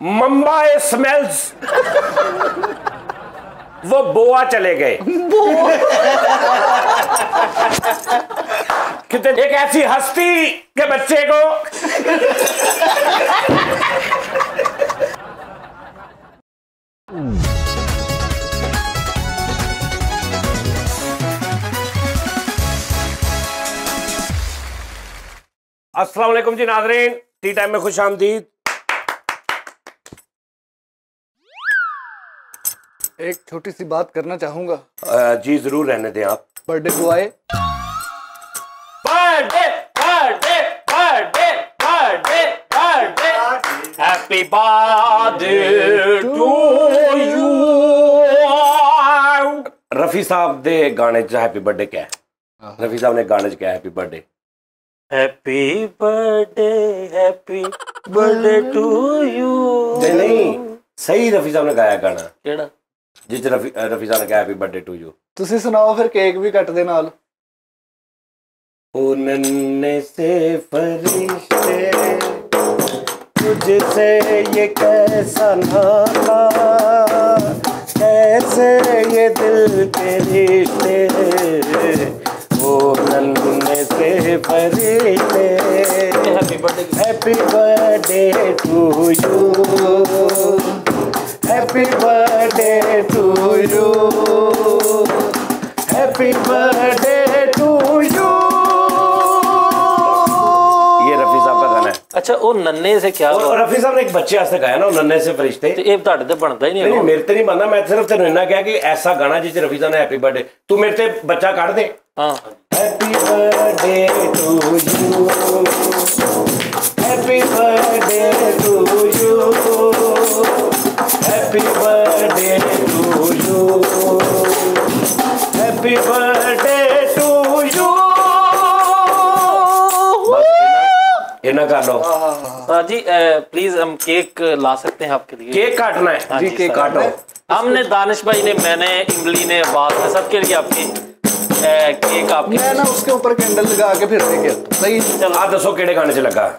मम्बाए smells. वो बोआ चले गए। कितने एक ऐसी हस्ती के बच्चे को अस्सलाम वालेकुम जी नाज़रीन, टी टाइम में खुश आमदीद। एक छोटी सी बात करना चाहूंगा। जी जरूर, रहने दें आप। Birthday boy, birthday birthday birthday birthday birthday happy birthday to you. Rafi साहब दे गाने च हैप्पी बर्थडे क्या है? रफी साहब ने गाने च क्या happy birthday? Happy birthday to you. नहीं, सही रफी साहब ने गाया गाना केड़ा जिस रफी साहब ने कहा हैप्पी बर्थडे टू यू। तुसी सुनाओ फिर, केक भी कट दे नाल। ओ नन्हे से फरिश्ते तुझसे ये कैसा नाता, कैसे ये दिल के रिश्ते, ओ नन्हे से फरिश्ते happy birthday to you, happy birthday to you, happy birthday to you. ये रफी साहब का गाना है। अच्छा, वो नन्हे से क्या हुआ? रफी साहब ने एक बच्चे वास्ते गाया ना, नन्हे से फरिश्ते। ये ਤੁਹਾਡੇ ਤੇ ਬਣਦਾ ਹੀ नहीं। मेरे ते नहीं बनना, मैं सिर्फ तेन इन्ना कहा कि ऐसा गाना जिस रफी साहब ने हैप्पी बर्थडे, तू मेरे ते बच्चा काट दे। हाँ, happy birthday to you, happy birthday to you, happy birthday to you, happy birthday to you. इतना कर लो जी। प्लीज हम केक ला सकते हैं आपके लिए? केक काटना है जी, केक काटो। हमने, दानिश भाई ने, मैंने, इमली ने, बात में सबके लिए आपकी केक आपके। मैं ना उसके ऊपर कैंडल लगा के फिर देखे तो सही। चलो आप दसो केड़े गाने च लगा?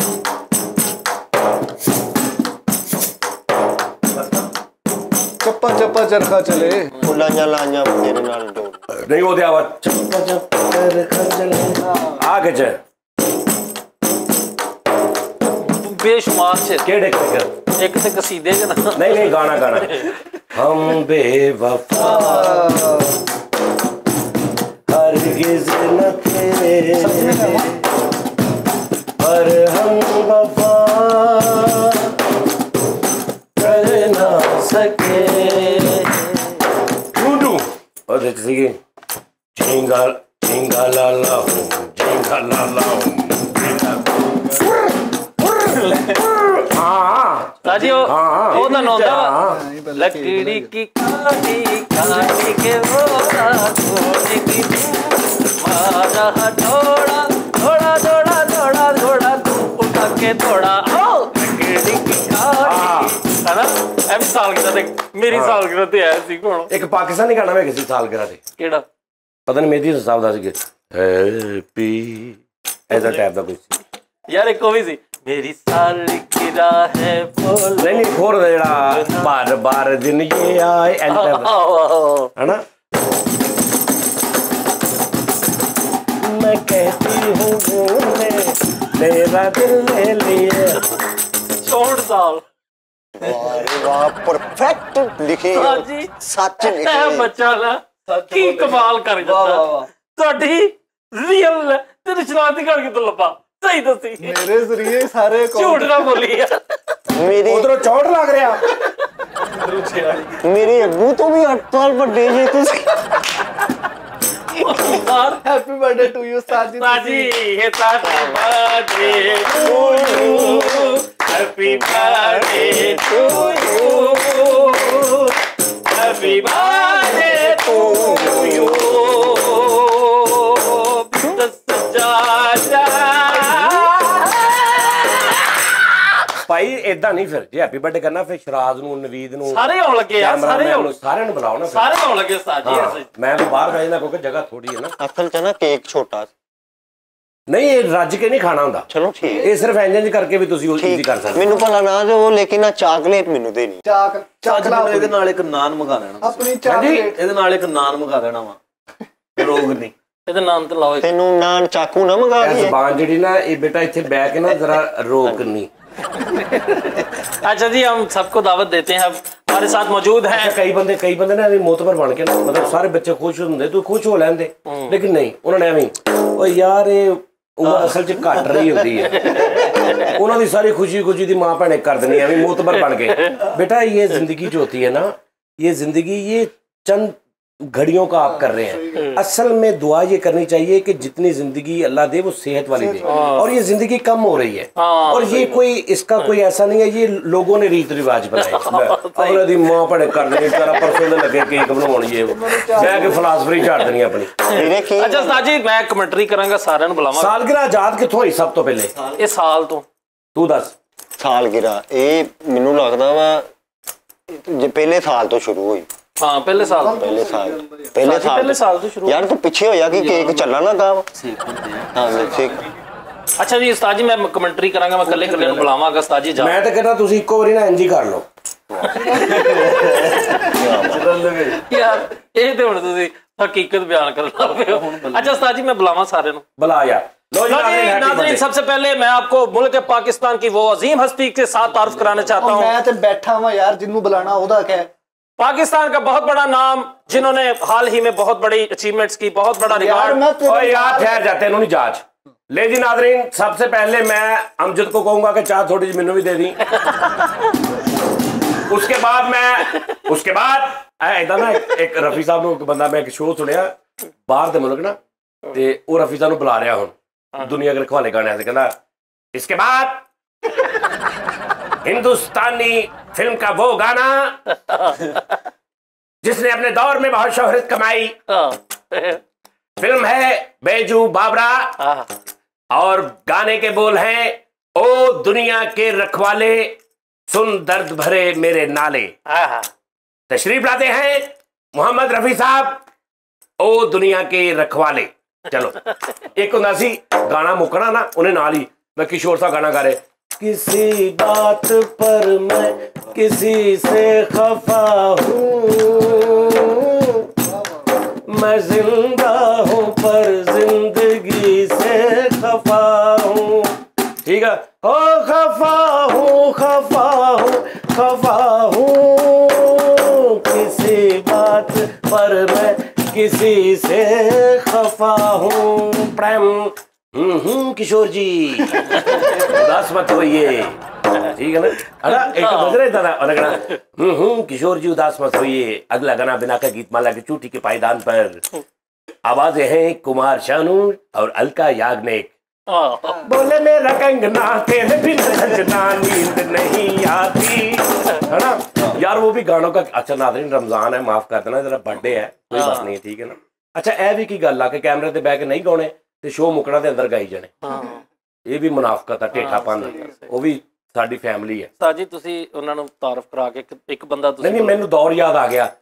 चप्पा चप्पा चरखा चले, फुलांजा लांजा तेरे नाल जोड़। नहीं वो आवाज चप्पा चप्पा चरखा चले आगे च बेशुमार से केड़े कर एक से कसीदे के ना। नहीं गाना गाना हम बेवफा हरगिज़ न थे पर हम वफा कर ना सके। टूडू और देखिए झींगा झींगा लाला हूँ, झींगा लाला हूँ, राजी हो वो तो नौंदा लकड़ी की काटी काटी के वो रातों की मारा थोड़ा थोड़ा थोड़ा थोड़ा थोड़ा उठा के थोड़ा लकड़ी की काटी है ना। एम सालगिरह देख, मेरी सालगिरह ते है सी कौन एक पाकिस्तानी गाना में किसी सालगिरह ते केड़ा पता नहीं, मेरी हिसाब दा सी हैप्पी ऐसा टाइप दा कुछ यार। एक भी सी मेरी सालगिरह है बोल नहीं खोर जेड़ा बार बार दिन ये आए है ना। मैं कहती हूँ मेरा दिल ले लिए 64 साल। वाह परफेक्ट लिखी है, सच लिखी है बच्चा ना की कमाल कर जाता। ਤੁਹਾਡੀ ਰੀਅਲ ਤੇ ਰਿਸ਼ਨਾਤੀ ਕਰਕੇ ਤੋਂ ਲੱਭਾ सही दसी मेरे जरिए सारे झूठ ना बोली यार। मेरी उधरों चोट लग रहा मेरे अब्बू तो भी 8 साल बड़े जे तुसी। हैप्पी बर्थडे टू यू साजी साजी हे happy birthday to you, happy birthday to you, happy birthday to you. भाई इदा नहीं, फिर जे हैप्पी बर्थडे करना फिर शराज नूं, नवीद नूं सारे आउण लगे यार, सारे नूं बुलाओ ना, सारे आउण लगे उस्ताद जी। मैं तो बाहर खड़ा क्योंकि जगह थोड़ी है ना। असल च ना केक छोटा नहीं ये रज के नहीं खाना ਹੁੰਦਾ चलो ठीक ਇਹ ਸਿਰਫ ਇੰਜ ਕਰਕੇ ਵੀ ਤੁਸੀਂ ਈਜ਼ੀ ਕਰ ਸਕਦੇ ਮੈਨੂੰ ਭਲਾ ਨਾ ਦਿਓ ਲੇਕਿਨ ਆ ਚਾਕਲੇਟ ਮੈਨੂੰ ਦੇਣੀ ਚਾਕ ਲਾ ਇਹਦੇ ਨਾਲ ਇੱਕ ਨਾਨ ਮੰਗਾ ਲੈਣਾ ਆਪਣੀ ਚਾਕਲੇਟ ਇਹਦੇ ਨਾਲ ਇੱਕ ਨਾਨ ਮੰਗਾ ਲੈਣਾ ਵਾ ਰੋਗ ਨਹੀਂ ਇਹਦੇ ਨਾਨ ਤੇ ਲਾਓ ਤੈਨੂੰ ਨਾਨ ਚਾਕੂ ਨਾ ਮੰਗਾ ਇਹ ਜ਼ਬਾਨ ਜਿਹੜੀ ਨਾ ਇਹ ਬੇਟਾ ਇੱਥੇ ਬੈ ਕੇ ਨਾ ਜ਼ਰਾ ਰੋਕ ਨਹੀਂ अच्छा जी हम सबको दावत देते हैं हमारे साथ मौजूद हैं ਕਈ ਬੰਦੇ ਨਾ ਐਵੇਂ ਮੋਤਬਰ ਬਣ ਕੇ ਨਾ ਮਤਲਬ ਸਾਰੇ ਬੱਚੇ ਖੁਸ਼ ਹੁੰਦੇ ਤੂੰ ਖੁਸ਼ ਹੋ ਲੈਂਦੇ ਲੇਕਿਨ ਨਹੀਂ ਉਹਨਾਂ ਨੇ ਐਵੇਂ ਓ ਯਾਰ ਇਹ ਉਮਰ ਅਸਲ 'ਚ ਘਟ ਰਹੀ ਹੁੰਦੀ ਹੈ ਉਹਨਾਂ ਦੀ ਸਾਰੀ ਖੁਸ਼ੀ ਦੀ ਮਾਂ ਭੈਣੇ ਕਰ ਦੇਣੀ ਐਵੇਂ ਮੋਤਬਰ ਬਣ ਕੇ बेटा ये जिंदगी जो होती है ना ये जिंदगी ये चंद घड़ियों का आप कर रहे हैं असल में दुआ ये करनी चाहिए कि जितनी जिंदगी अल्लाह दे वो सेहत वाली दे और ये जिंदगी कम हो रही है और ये कोई इसका कोई ऐसा नहीं है ये लोगों ने रीत रिवाज बनाए अगले दी मां पड़े कर देनी तेरा परसों दे लगे केक बनाउण ये मैं के फिलासफी झाड़ देनी अपनी अच्छा उस्ताद जी मैं कमेंटरी करांगा साਰਿਆਂ ਨੂੰ ਬੁਲਾਵਾਂ सालगिरह आजाद कित्थों होई सब तो पहले ਇਹ ਸਾਲ ਤੋਂ तू दस ਸਾਲਗਿਰਾ ਇਹ ਮੈਨੂੰ ਲੱਗਦਾ ਵਾ ਜੇ ਪਹਿਲੇ ਸਾਲ ਤੋਂ ਸ਼ੁਰੂ ਹੋਈ हाँ पहले साल ਪਹਿਲੇ ਸਾਲ तो शुरू यार तू पीछे हो जा कि केक चलना ना काम हाँ ठीक अच्छा जी उस्ताद जी मैं कमेंटरी करांगा मैं कल्ले कल्ले बुलावांगा उस्ताद जी जा मैं तो कहता तुसी इक्को बारी ना इंज ही कर लो यार ਇਹ ਤੇ ਹੁਣ ਤੁਸੀਂ हकीकत बयान कर रहे हो अच्छा उस्ताद जी मैं बुलावां सारे नु बुला यार लो जी नाज़रीन सबसे पहले मैं आपको मुल्क पाकिस्तान की वो अजीम हस्ती के साथ तारुफ कराना चाहता हूँ मैं तो बैठा हुआ यार जिन्नू बुलाना ओदा क्या है पाकिस्तान का बहुत बड़ा नाम जिन्होंने हाल ही में बहुत बड़ी अचीवमेंट्स की बहुत बड़ा रिकॉर्ड और यार ठहर जाते हैं नहीं जांच ले जी नाज़रीन सबसे पहले मैं अमजद को कहूंगा कि चाह थोड़ी सी मैनू भी दे दी उसके बाद ऐदा ना एक रफी साहब को बंदा मैं एक शो सुनिया बाहर दे मुल्क ना ते वो रफी साहब बुला रहा हुण दुनिया के रखवाले गाने से कहना इसके बाद हिंदुस्तानी फिल्म का वो गाना जिसने अपने दौर में बहुत शोहरत कमाई फिल्म है बैजू बाबरा और गाने के बोल हैं ओ दुनिया के रखवाले सुन दर्द भरे मेरे नाले तशरीफ लाते हैं मोहम्मद रफी साहब ओ दुनिया के रखवाले चलो एक उन्नासी गाना मुकना ना उन्हें नाल ही मैं किशोर सा गाना गा रहे किसी बात पर मैं किसी से खफा हूँ मैं जिंदा हूँ पर जिंदगी से खफा हूँ ठीक है हो खफा हूँ किसी बात पर मैं किसी से खफा हूँ प्रेम किशोर जी उदास मत होइए ठीक है ना अरे एक तो बज रहा था और कहना किशोर जी उदास मत होइए अगला गाना बिना का गीत माला की चूटी के पायदान पर आवाजें हैं कुमार शानू और अलका याग्निक बोले मेरा कंगना तेरे बिन सजना नींद नहीं आती है ना यार वो भी गानों का अच्छा नाज़रीन रमजान है माफ कर देना जरा बर्थडे है कोई बात नहीं ठीक है ना अच्छा ए भी की गल आ कि कैमरे ते बैठ के नहीं गाने ते शो मुकना दे अंदर गाई जाने ये भी मुनाफकत है ढेठापन वो भी साडी फैमिली है उस्ताद जी तुसी उन्हां नूं तारफ करा के एक बंदा तुसी नहीं मैनू दौर याद आ गया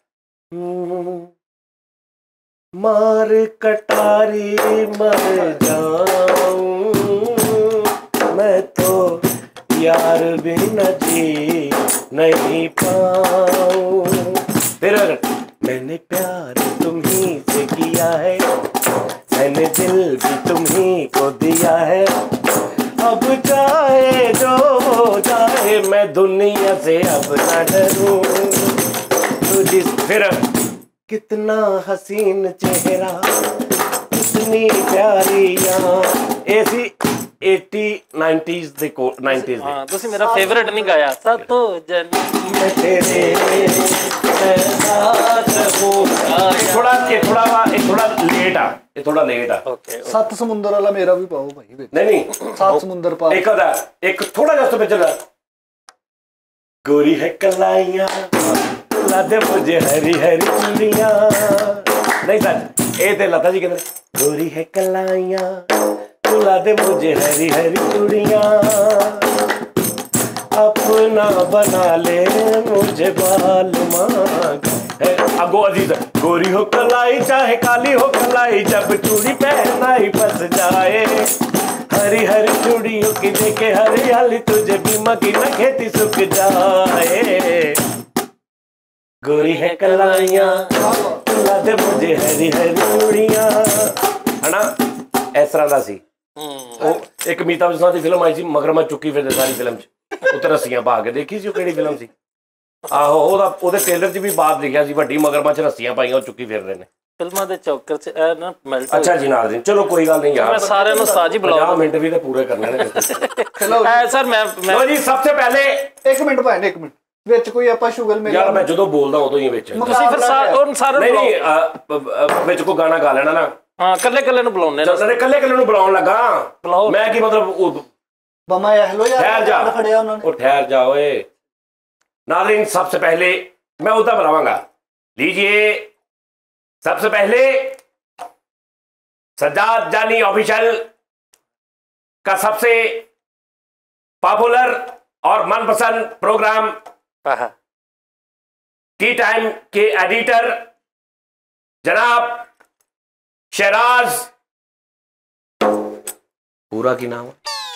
मार कटारी मर जाऊं मैं तो यार बिना जी नहीं पाऊं फिर मैंने प्यार तुम्ही से किया है मैंने दिल भी तुम्ही को दिया है अब चाहे जो हो जाए मैं दुनिया से अब न डरूं तुझे फिर कितना हसीन चेहरा कितनी प्यारी ऐसी 80 90s देखो 90s हां तुसी मेरा फेवरेट नहीं गाया तो जन मैं तेरे साथ हूं थोड़ा लेट आ ओके सत समुंदर वाला मेरा भी पाओ भाई नहीं सात समुंदर पा एक थोड़ा जस्ट पे चला गोरी है कलाइयां ला दे मुझे हरी हरी चूड़ियां नहीं सर ए ते लता जी कहते गोरी है कलाइयां ला दे मुझे हरी हरी चूड़ियां अपना बना ले मुझे बाल मांग अगो अजीज गोरी हो कलाई चाहे काली हो कलाई जब चूड़ी पहनाई फंस जाए हरी हरी चूड़ियों की देखे हरियाली तुझे बीमा की न खेती सूख जाए गोरी है कलाइयां ला दे मुझे हरी हरी चूड़ियां है ना इस तरह का सी ਉਹ ਇੱਕ ਅਮਿਤਾਭ ਬੱਚਨ ਦੀ ਫਿਲਮ ਆਈ ਸੀ ਮਗਰਮੱਛ ਚੁੱਕੀ ਫਿਰਦੇ ਸਾਰੀ ਫਿਲਮ 'ਚ ਉੱਤੇ ਰੱਸੀਆਂ ਪਾ ਕੇ ਦੇਖੀ ਸੀ ਉਹ ਕਿਹੜੀ ਫਿਲਮ ਸੀ ਆਹੋ ਉਹਦੇ ਟ੍ਰੇਲਰ 'ਚ ਵੀ ਬਾਤ ਲਿਖਿਆ ਸੀ ਵੱਡੀ ਮਗਰਮੱਛ ਰੱਸੀਆਂ ਪਾਈਆਂ ਉਹ ਚੁੱਕੀ ਫਿਰਦੇ ਨੇ ਫਿਲਮਾਂ ਦੇ ਚੌਕਰ 'ਚ ਇਹ ਨਾ ਮੈਲਟ ਅੱਛਾ ਜੀ ਨਾਜ਼ਰੀਨ ਚਲੋ ਕੋਈ ਗੱਲ ਨਹੀਂ ਯਾਰ ਮੈਂ ਸਾਰਿਆਂ ਨੂੰ ਉਸਤਾਦ ਜੀ ਬੁਲਾਉਂਦਾ 50 ਮਿੰਟ ਵੀ ਤੇ ਪੂਰੇ ਕਰਨੇ ਨੇ ਚਲੋ ਸਰ ਮੈਂ ਲੋ ਜੀ ਸਭ ਤੋਂ ਪਹਿਲੇ 1 ਮਿੰਟ ਭਾਈ 1 ਮਿੰਟ ਵਿੱਚ ਕੋਈ ਆਪਾਂ ਸ਼ੁਗਲ ਮਿਲ ਯਾਰ ਮੈਂ ਜਦੋਂ ਬੋਲਦਾ ਉਦੋਂ ਹੀ ਵਿੱਚ ਤੁਸੀਂ ਫਿਰ ਸਾਰੇ ਨਹੀਂ ਨਹੀਂ ਵਿੱਚ ਕੋਈ ਗਾਣਾ ਗਾ ਲੈਣਾ ਨਾ ਹਾਂ ਕੱਲੇ ਕੱਲੇ ਨੂੰ ਬੁਲਾਉਣੇ ਨੇ ਕੱਲੇ ਨੂੰ ਬੁਲਾਉਣ ਲੱਗਾ ਮੈਂ ਕੀ ਮਤਲਬ बमा हेलो यार ठहर जा खड़े उन्होंने वो ठहर जा ओए नाज़रीन सबसे पहले मैं उधर बुलाऊंगा लीजिए सबसे पहले सज्जाद जानी ऑफिशियल का सबसे पॉपुलर और मनपसंद प्रोग्राम टी टाइम के एडिटर जनाब शहराज पूरा की नाम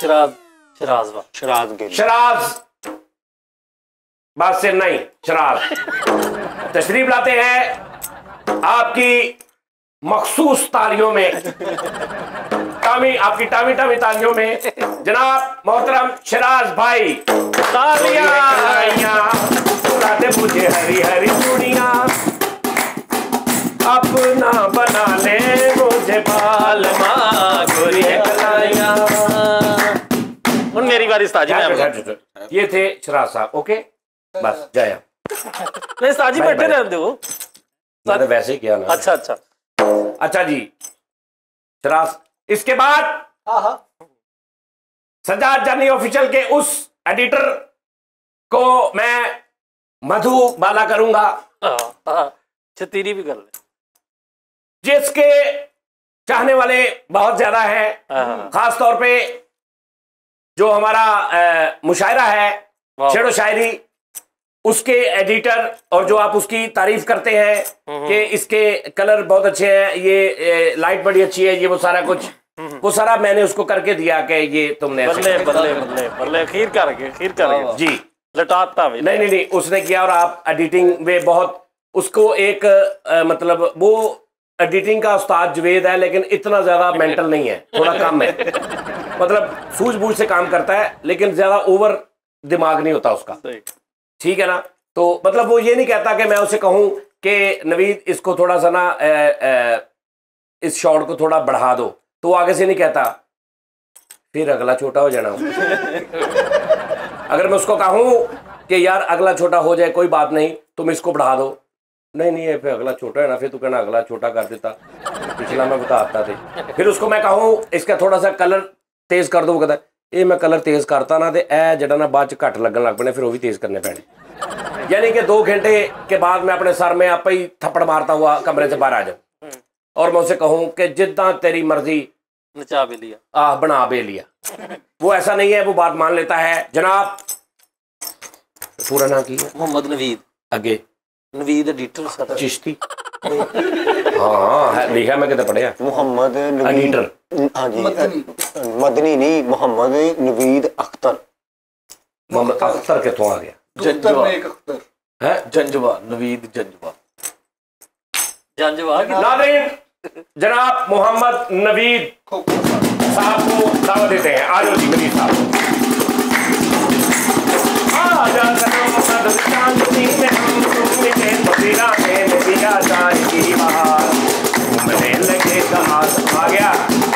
शराज बात से नहीं शराज तशरीफ लाते हैं आपकी मखसूस तालियों में आपकी टामी तालियों में जनाब मोहतरम शराज भाई तालियां मुझे हरी हरी चूड़ियां अपना बना ले मुझे बाल गोरी कलाइयां मेरी बारी उस्ताद जी ये थे शराज साहब ओके बस जाया नहीं उस्ताद जी बैठे रहते हो मैंने वैसे ही किया ना अच्छा जी शराज इसके बाद सज्जाद जानी ऑफिशियल के उस एडिटर को मैं मधु बाला करूंगा छतीरी भी कर ले जिसके चाहने वाले बहुत ज्यादा हैं खास तौर पे जो हमारा मुशायरा है शेरो शायरी उसके एडिटर और जो आप उसकी तारीफ करते हैं कि इसके कलर बहुत अच्छे हैं ये लाइट बड़ी अच्छी है ये वो सारा कुछ वो सारा मैंने उसको करके दिया कि ये तुमने बल्ले खीर कर जी लटाता नहीं उसने किया और आप एडिटिंग में बहुत उसको एक मतलब वो एडिटिंग का उस्ताद जवेद है लेकिन इतना ज्यादा मेंटल नहीं है थोड़ा कम है मतलब सूझबूझ से काम करता है लेकिन ज्यादा ओवर दिमाग नहीं होता उसका ठीक है ना तो मतलब वो ये नहीं कहता कि मैं उसे कहूं कि नवीद इसको थोड़ा सा ना इस शॉट को थोड़ा बढ़ा दो तो आगे से नहीं कहता फिर अगला छोटा हो जाना अगर मैं उसको कहूं कि यार अगला छोटा हो जाए कोई बात नहीं तुम इसको बढ़ा दो नहीं ये फिर अगला छोटा है ना फिर तू कहना अगला छोटा कर देता पिछला मैं बताता थे फिर उसको मैं कहूँ इसका थोड़ा सा कलर तेज कर दो कहता ये मैं कलर तेज करता ना तो ए जड़ा ना बाद घट लगन लग पैने फिर वो भी तेज करने पैने यानी कि 2 घंटे के बाद मैं अपने सर में आप ही थप्पड़ मारता हुआ कमरे से बाहर आ जाऊँ और मैं उसे कहूँ कि जितना तेरी मर्जी नचा भी लिया बना भी लिया वो ऐसा नहीं है वो बात मान लेता है जनाब पूरा नाम की मोहम्मद नवीद आगे नवीद एडिटर चिश्ती हाँ लिखा मैं कितने पढ़िया मोहम्मद एडिटर हाँ जी मदनी नहीं मोहम्मद नवीद अख्तर मोहम्मद अख्तर कितों आ गया जंजवा है जंजवा नवीद जंजवा नाज़रीन जनाब मोहम्मद नवीद साहब को दावत देते हैं आज जी नवीद साहब आ गया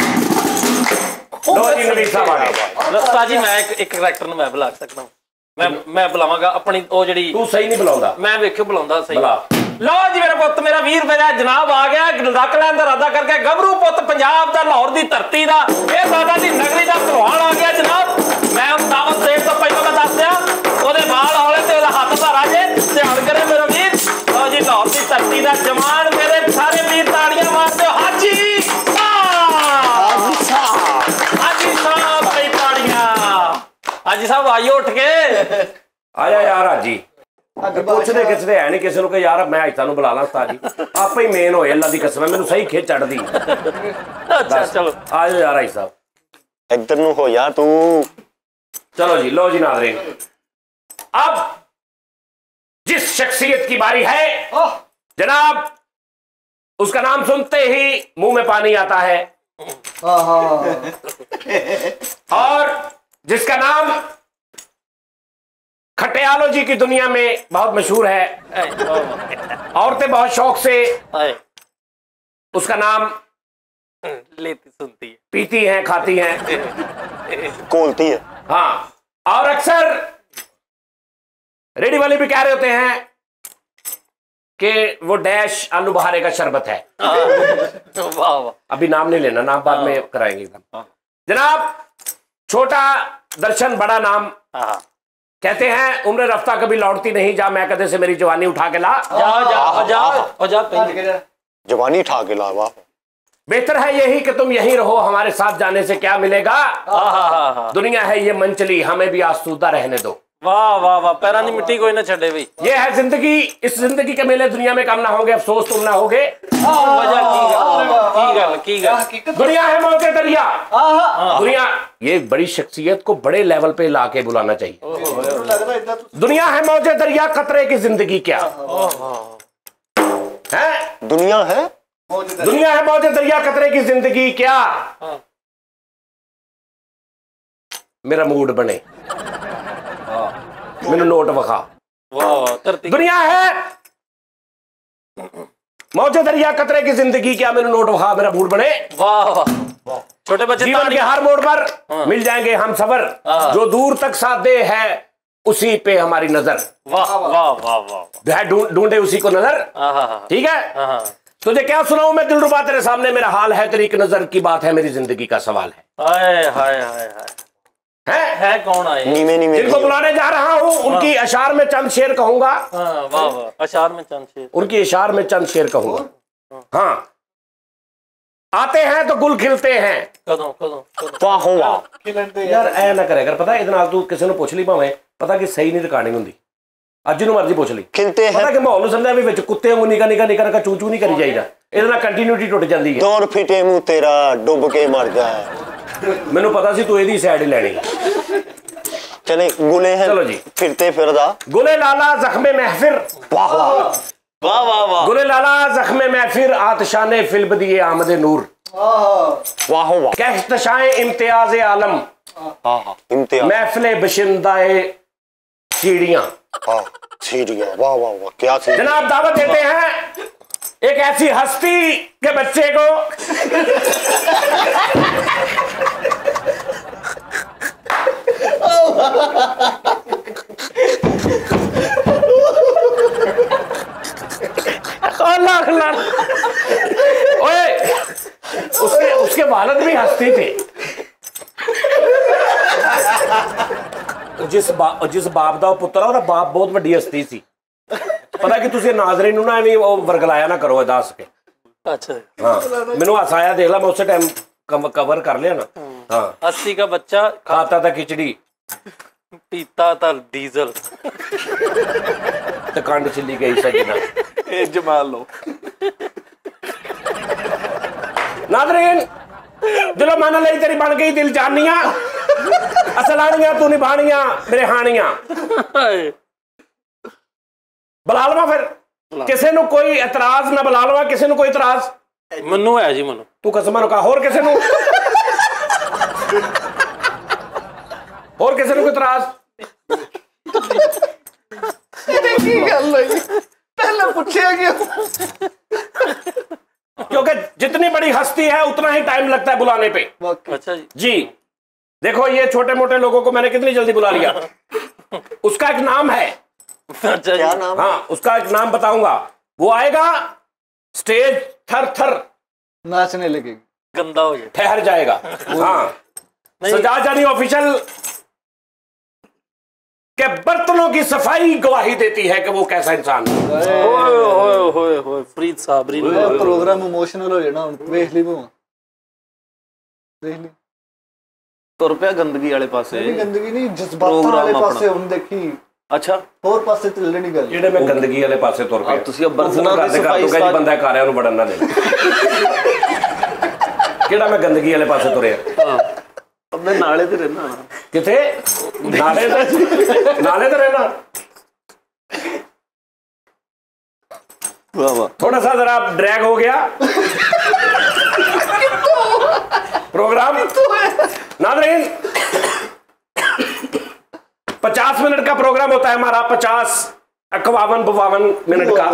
लो जी नवीद साहब आ गए उस्ताद जी मैं एक करैक्टर ਨੂੰ ਮੈਂ ਬੁਲਾ ਸਕਦਾ ਮੈਂ ਬੁਲਾਵਾਂਗਾ ਆਪਣੀ ਉਹ ਜਿਹੜੀ ਤੂੰ ਸਹੀ ਨਹੀਂ ਬੁਲਾਉਂਦਾ ਮੈਂ ਵੇਖਿਓ ਬੁਲਾਉਂਦਾ ਸਹੀ ਬੁਲਾ लो जी मेरा पुत मेरा वीर मेरा जनाब आ गया रख लैन का इरादा करके गभरू पुत पंजाब का लाहौर की धरती का यह दादा की नगरी का भलवान आ गया जनाब मैं दावत देव तो पहले मैं दस दिया वो बाल हौले तो हाथ का राजे ध्यान करे मेरा वीर लो जी लाहौर की धरती का जवान मेरे सारे वीर ताड़ियां मारते हाजी हाजी साहब कई ताड़ियां हाजी साहब आइए उठ के आया यार हाजी ਪੁੱਛਦੇ ਕਿਸੇ ਹੈ ਨਹੀਂ ਕਿਸੇ ਨੂੰ ਕਿ ਯਾਰ ਮੈਂ ਅੱਜ ਤੁਹਾਨੂੰ ਬੁਲਾ ਲਾਂ ਉਸਤਾਦ ਜੀ ਆਪੇ ਹੀ ਮੇਨ ਹੋਏ ਅੱਲਾ ਦੀ ਕਸਮ ਹੈ ਮੈਨੂੰ ਸਹੀ ਖਿੱਚ ਚੜਦੀ ਅੱਛਾ ਚਲੋ ਆਜੋ ਯਾਰ ਆਈ ਸਾਹਿਬ इधर नु हो जा तू। चलो जी, लो जी नाज़रीन, अब जिस शख्सियत की बारी है जनाब, उसका नाम सुनते ही मुंह में पानी आता है और जिसका नाम खटियालोजी की दुनिया में बहुत मशहूर है। औरतें बहुत शौक से उसका नाम लेती सुनती है, पीती हैं, खाती हैं, कोलती है। हाँ, और अक्सर रेडी वाले भी कह रहे होते हैं कि वो डैश आलू बहारे का शरबत है। वाह वाह। अभी नाम नहीं लेना, नाम बाद में कराएंगे एकदम। जनाब, छोटा दर्शन बड़ा नाम। कहते हैं उम्र रफ्ता कभी लौटती नहीं, जा मैं कदे से मेरी जवानी उठा के ला। जा जवानी उठा के ला। वाह, बेहतर है यही कि तुम यहीं रहो, हमारे साथ जाने से क्या मिलेगा। दुनिया है ये मंचली, हमें भी आसूदा रहने दो। वाह वाह वाह, पैरां दी मिट्टी कोई ना छड़े भाई। ये है जिंदगी, इस जिंदगी के मेले दुनिया में कम ना होंगे, अफसोस तुम ना होगे। दुनिया है मौके दरिया। दुनिया, ये बड़ी शख्सियत को बड़े लेवल पे लाके बुलाना चाहिए। दुनिया है मौजे दरिया, कतरे की जिंदगी क्या है। दुनिया है मौजे दरिया, कतरे की जिंदगी क्या। मेरा मूड बने, मैंने नोट वखा। दुनिया है मौजे दरिया, कतरे की जिंदगी क्या, मैंने नोट वखा, मेरा मूड बने। वाह वाह। छोटे बच्चे जीवन के हर मोड़ पर मिल जाएंगे हम सबर, जो दूर तक साथ दे है उसी पे हमारी नजर। वाह वाह वाह वाह। ढूंढे उसी को नजर। ठीक है, तुझे क्या सुनाऊं मैं दिलरुबा, तेरे सामने मेरा हाल है, तेरी एक नजर की बात है, मेरी जिंदगी का सवाल है। हाय हाय हाय है कौन आए? जिनको बुलाने जा रहा हूँ उनकी अशार में चंद शेर कहूंगा। वाह वाह, अशार में चंद शेर, उनकी अशार में चंद शेर कहूंगा। हाँ, आते हैं तो गुल खिलते हैं। कदों यार ऐ ना करे कर, पता है इतना तू किसी ने पूछ ली भावें, पता कि सही नहीं रिकॉर्डिंग होंगी, ਅੱਜ ਨੂੰ ਮਰਜ਼ੀ ਪੁੱਛ ਲਈ। ਖਿਲਤੇ ਹੈ ਪਤਾ ਕਿ ਮਾਹੌਲ ਨੂੰ ਸਮਝਿਆ ਵੀ ਵਿੱਚ ਕੁੱਤੇ ਵਾਂਗੂ ਨਿਕਾ ਨਿਕਾ ਨਿਕਾ ਨਿਕਾ ਚੂ ਚੂ ਨਹੀਂ ਕਰੀ ਜਾਈਦਾ, ਇਹਦੇ ਨਾਲ ਕੰਟੀਨਿਊਟੀ ਟੁੱਟ ਜਾਂਦੀ ਹੈ। ਦੌਰ ਫਿਟੇ ਮੂੰਹ ਤੇਰਾ ਡੁੱਬ ਕੇ ਮਰ ਜਾ। ਮੈਨੂੰ ਪਤਾ ਸੀ ਤੂੰ ਇਹਦੀ ਸਾਈਡ ਹੀ ਲੈਣੀ। चले गुले हैं, चलो जी, फिरते फिरदा गुले लाला जख्मे महफिर। वाह वाह वाह वाह वाह। गुले लाला जख्मे महफिर, आतशाने फिल्ब दिए आमदे नूर। वाह वाह। कहतशाए इम्तियाज आलम, इम्तियाज महफिले बशिंदाए सीढ़ियां। सीढ़ियां, वाह वाह वाह, क्या सीढ़ियां। जनाब दावत देते हैं एक ऐसी हस्ती के बच्चे को ओए, उसके वालिद भी हस्ती थे। जिस बाप का पुत्र है, बाप बहुत वड्डी हस्ती सी। पता कि तुसी नाज़रीन नूं ना एवें वरगलाया ना करो दस के। अच्छा हाँ, मैनू हासा आया, देख ला मैं उस टाइम कवर कर लिया ना। हाँ, 80 का बच्चा खाता था खिचड़ी, पीता था डीजल, तो कंड छिली गई सजना। जमा लो नाज़रीन, दिलो मन लई तेरी बन गई दिल जानिया, असलानिया तू निभानिया मेरे हानिया। बुला लवा फिर, किसी ਨੂੰ कोई एतराज मैं बुला लवा, किसी ਨੂੰ कोई एतराज? मनु है जी, मनु तू कसम ਨੂੰ कहा, होर किसी ਨੂੰ कोई एतराज? की गल होई पहले पूछया क्यों? क्योंकि जितनी बड़ी हस्ती है उतना ही टाइम लगता है बुलाने पे। अच्छा जी। जी देखो, ये छोटे मोटे लोगों को मैंने कितनी जल्दी बुला लिया। उसका एक नाम है। अच्छा क्या नाम? हाँ, उसका एक नाम बताऊंगा। वो आएगा, स्टेज थर थर नाचने लगेगी, गंदा हो जाए, ठहर जाएगा। हाँ, सजा जानी ऑफिशियल के बर्तनों की सफाई गवाही देती है कि वो कैसा इंसान है। होए फरीद साबरी प्रोग्राम इमोशनल हो जाना। देख ली वो, देख ली तुर पिया गंदगी वाले पासे। गंदगी नहीं, जज्बातां वाले पासे हुन देखी। अच्छा, ਹੋਰ ਪਾਸੇ ਚੱਲਣ ਦੀ ਗੱਲ ਜਿਹੜੇ ਮੈਂ ਗੰਦਗੀ ਵਾਲੇ ਪਾਸੇ ਤੁਰ ਪਿਆ। ਤੁਸੀਂ ਬਰਤਨਾਂ ਦੀ ਸਫਾਈ ਜੀ ਬੰਦਾ ਕਾਰਿਆਂ ਨੂੰ ਵੜਨ ਨਾ ਦੇ। ਕਿਹੜਾ ਮੈਂ ਗੰਦਗੀ ਵਾਲੇ ਪਾਸੇ ਤੁਰਿਆ? मैं नाले ते रहना किथे नाले ते रहना। वाह वाह थोड़ा सा जरा ड्रैग हो गया प्रोग्राम। नाज़रीन 50 मिनट का प्रोग्राम होता है हमारा, 51 मिनट का।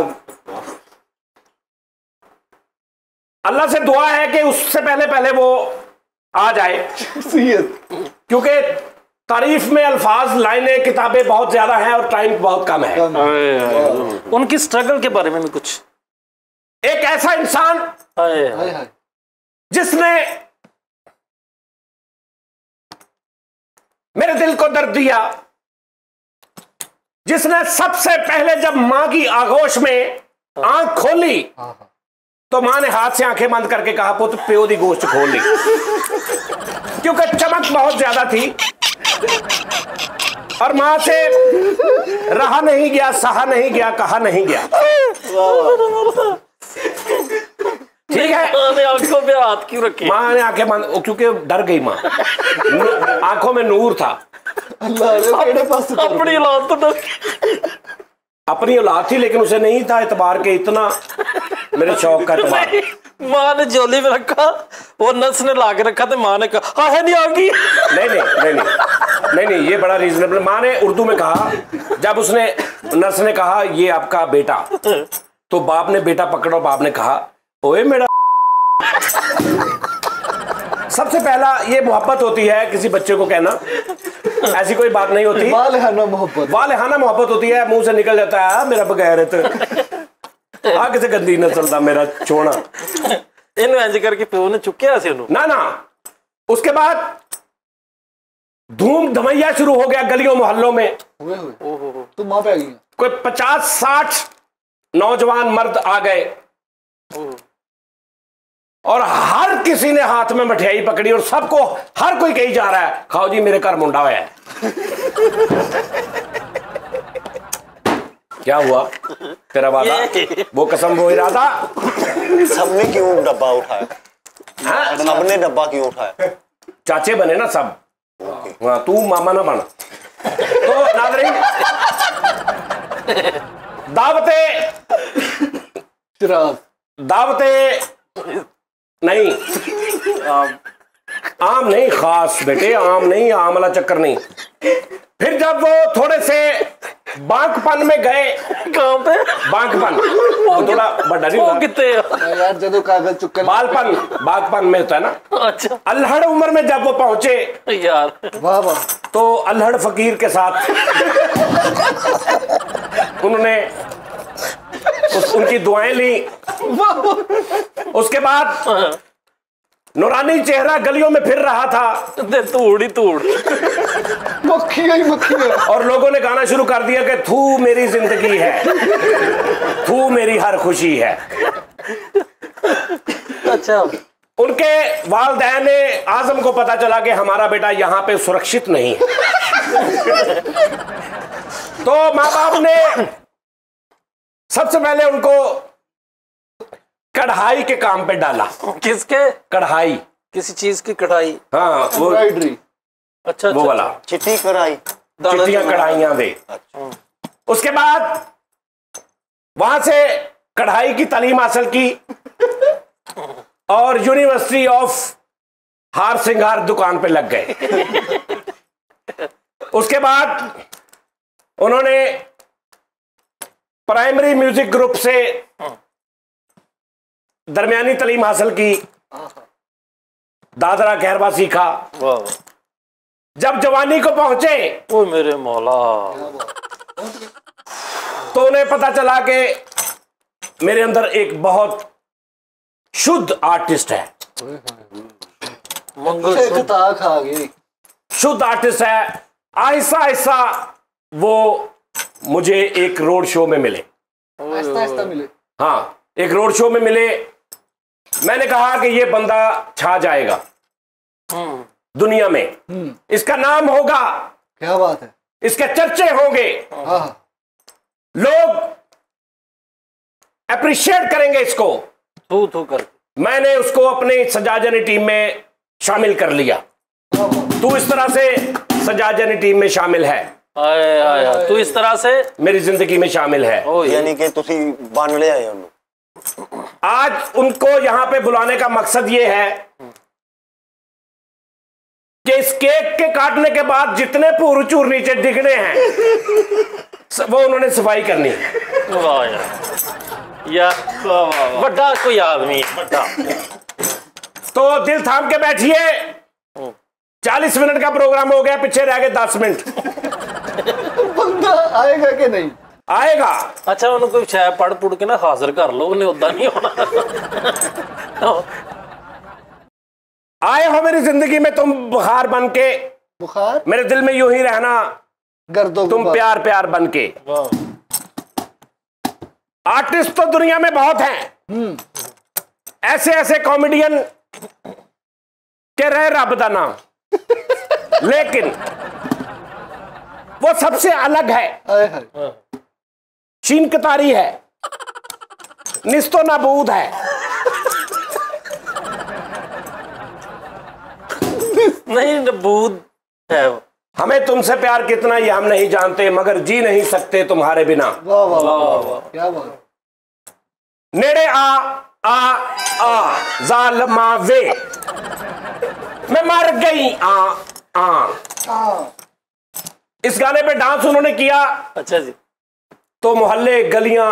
अल्लाह से दुआ है कि उससे पहले वो आ जाए, क्योंकि तारीफ में अल्फाज, लाइनें, किताबें बहुत ज्यादा हैं और टाइम बहुत कम है। उनकी स्ट्रगल के बारे में भी कुछ। एक ऐसा इंसान जिसने मेरे दिल को दर्द दिया, जिसने सबसे पहले जब मां की आगोश में आंख खोली तो मां ने हाथ से आंखें बंद करके कहा पुत्र प्यो दी गोश्त खोल ली, क्योंकि चमक बहुत ज्यादा थी और मां से रहा नहीं गया, सहा नहीं गया, कहा नहीं गया। ठीक है, आंखों पे हाथ क्यों रखे? मां ने आंखें बंद, क्योंकि डर गई मां, आंखों में नूर था। अपनी औलाद तो डर, अपनी औलाद थी लेकिन उसे नहीं था एतबार के, इतना मेरे शौक का एतबार। मां ने झोली में रखा, वो नर्स ने ला के रखा तो मां ने कहा हाँ है नहीं आगी। नहीं, ये बड़ा रीजनेबल। मां ने उर्दू में कहा, जब उसने नर्स ने कहा ये आपका बेटा, तो बाप ने बेटा पकड़ा, बाप ने कहा ओए मेरा। सबसे पहला ये मोहब्बत होती है किसी बच्चे को कहना, ऐसी कोई बात नहीं होती, वालेहाना मोहब्बत होती है, मुंह से निकल जाता है मेरा बगैरत, आ किसे गंदी नस्ल दा मेरा छोना। इन्हों इंज करके प्यो ने चुक्या से ना। उसके बाद धूम धमैया शुरू हो गया गलियों मोहल्लों में। तो मां पे आ गई, कोई 50-60 नौजवान मर्द आ गए और हर किसी ने हाथ में मठियाई पकड़ी और सबको, हर कोई कही जा रहा है खाओ जी मेरे घर मुंडा होया है। क्या हुआ तेरा वादा, वो कसम, वो इरादा। सबने क्यों डब्बा उठाया? सबने डब्बा क्यों उठाया? चाचे बने ना सब। हाँ, तू मामा ना बना। तो नाज़रीन दावते नहीं, आम नहीं, खास बेटे, आम नहीं, आम वाला चक्कर नहीं। फिर जब वो थोड़े से बांकपन में गए, कहां पे बांकपन, वो थोड़ा बड़ा नहीं वो कितने यार जब कागज चुक्का बागपन में होता है ना। अच्छा, अल्हड़ उम्र में जब वो पहुंचे यार, वाह, तो अल्हड़ फकीर के साथ उन्होंने उनकी दुआएं ली। उसके बाद नूरानी चेहरा गलियों में फिर रहा था, तूड़ मक्खी है। और लोगों ने गाना शुरू कर दिया कि थू मेरी जिंदगी है, थू मेरी हर खुशी है। अच्छा, उनके वालिदैन आजम को पता चला कि हमारा बेटा यहाँ पे सुरक्षित नहीं है। तो माँ बाप ने सबसे पहले उनको कढ़ाई के काम पे डाला। किसके? कढ़ाई, किसी चीज की कढ़ाई? हाँ, वो अच्छा, वो वाला चिट्ठी कढ़ाई, चिट्ठियां कढ़ाइयां दे। उसके बाद वहां से कढ़ाई की तालीम हासिल की और यूनिवर्सिटी ऑफ हार सिंगार दुकान पे लग गए। उसके बाद उन्होंने प्राइमरी म्यूजिक ग्रुप से दरमियानी तालीम हासिल की, दादरा कहरवा सीखा। जब जवानी को पहुंचे, ओ मेरे मौला, तो उन्हें पता चला कि मेरे अंदर एक बहुत शुद्ध आर्टिस्ट है, खा गई, शुद्ध आर्टिस्ट है। आहिस्ता आहिस्ता वो मुझे एक रोड शो में मिले, आहिस्ता मिले। हाँ, एक रोड शो में मिले। मैंने कहा कि ये बंदा छा जाएगा दुनिया में, इसका नाम होगा, क्या बात है, इसके चर्चे होंगे, लोग अप्रिशिएट करेंगे इसको। तू कर। मैंने उसको अपनी सजाजनी टीम में शामिल कर लिया। तू इस तरह से सजाद यानी टीम में शामिल है। आए आए तू इस तरह से मेरी जिंदगी में शामिल है। यानी कि तुसी बन ले आए उन्होंने। आज उनको यहां पे बुलाने का मकसद ये है कि इस केक के काटने के बाद जितने पूर चूर नीचे दिखने हैं वो उन्होंने सफाई करनी है। वाह यार बड़ा कोई आदमी है बड़ा। तो दिल थाम के बैठिए। 40 मिनट का प्रोग्राम हो गया, पीछे रह गए 10 मिनट। बंदा आएगा कि नहीं आएगा? अच्छा उन्होंने कोई शायद पढ़ पुढ़ के ना हाजिर कर लो, उन्हें उदा नहीं होना। आए हो मेरी जिंदगी में तुम बुखार बन के, बुखार मेरे दिल में यूं ही रहना गर्दो तुम प्यार प्यार बन के। आर्टिस्ट तो दुनिया में बहुत हैं, ऐसे ऐसे कॉमेडियन के रहे रब दा नाम, लेकिन वो सबसे अलग है। आए हाय शीन कतारी है, निस्तो नाबूद है। नहीं नबूद है वो। हमें तुमसे प्यार कितना ये हम नहीं जानते, मगर जी नहीं सकते तुम्हारे बिना। वाह वाह वाह क्या बात। नेड़े आ जालमा वे, मैं मर गई आ। इस गाने पे डांस उन्होंने किया अच्छा जी। तो मोहल्ले गलियां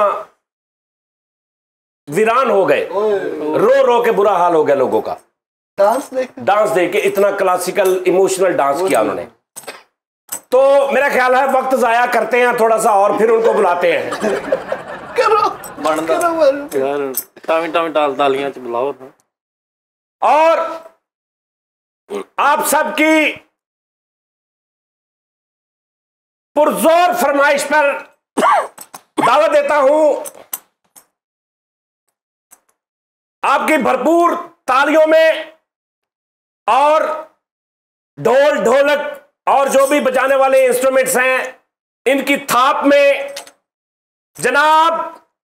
वीरान हो गए, रो रो के बुरा हाल हो गया लोगों का। डांस देख के इतना क्लासिकल इमोशनल डांस किया उन्होंने। तो मेरा ख्याल है वक्त जाया करते हैं थोड़ा सा और फिर उनको बुलाते हैं। यार टामी टामी टाल तालियां च बुलाओ। और आप सबकी पुरजोर फरमाइश पर दावत देता हूं, आपकी भरपूर तालियों में और ढोल ढोलक और जो भी बजाने वाले इंस्ट्रूमेंट्स हैं इनकी थाप में जनाब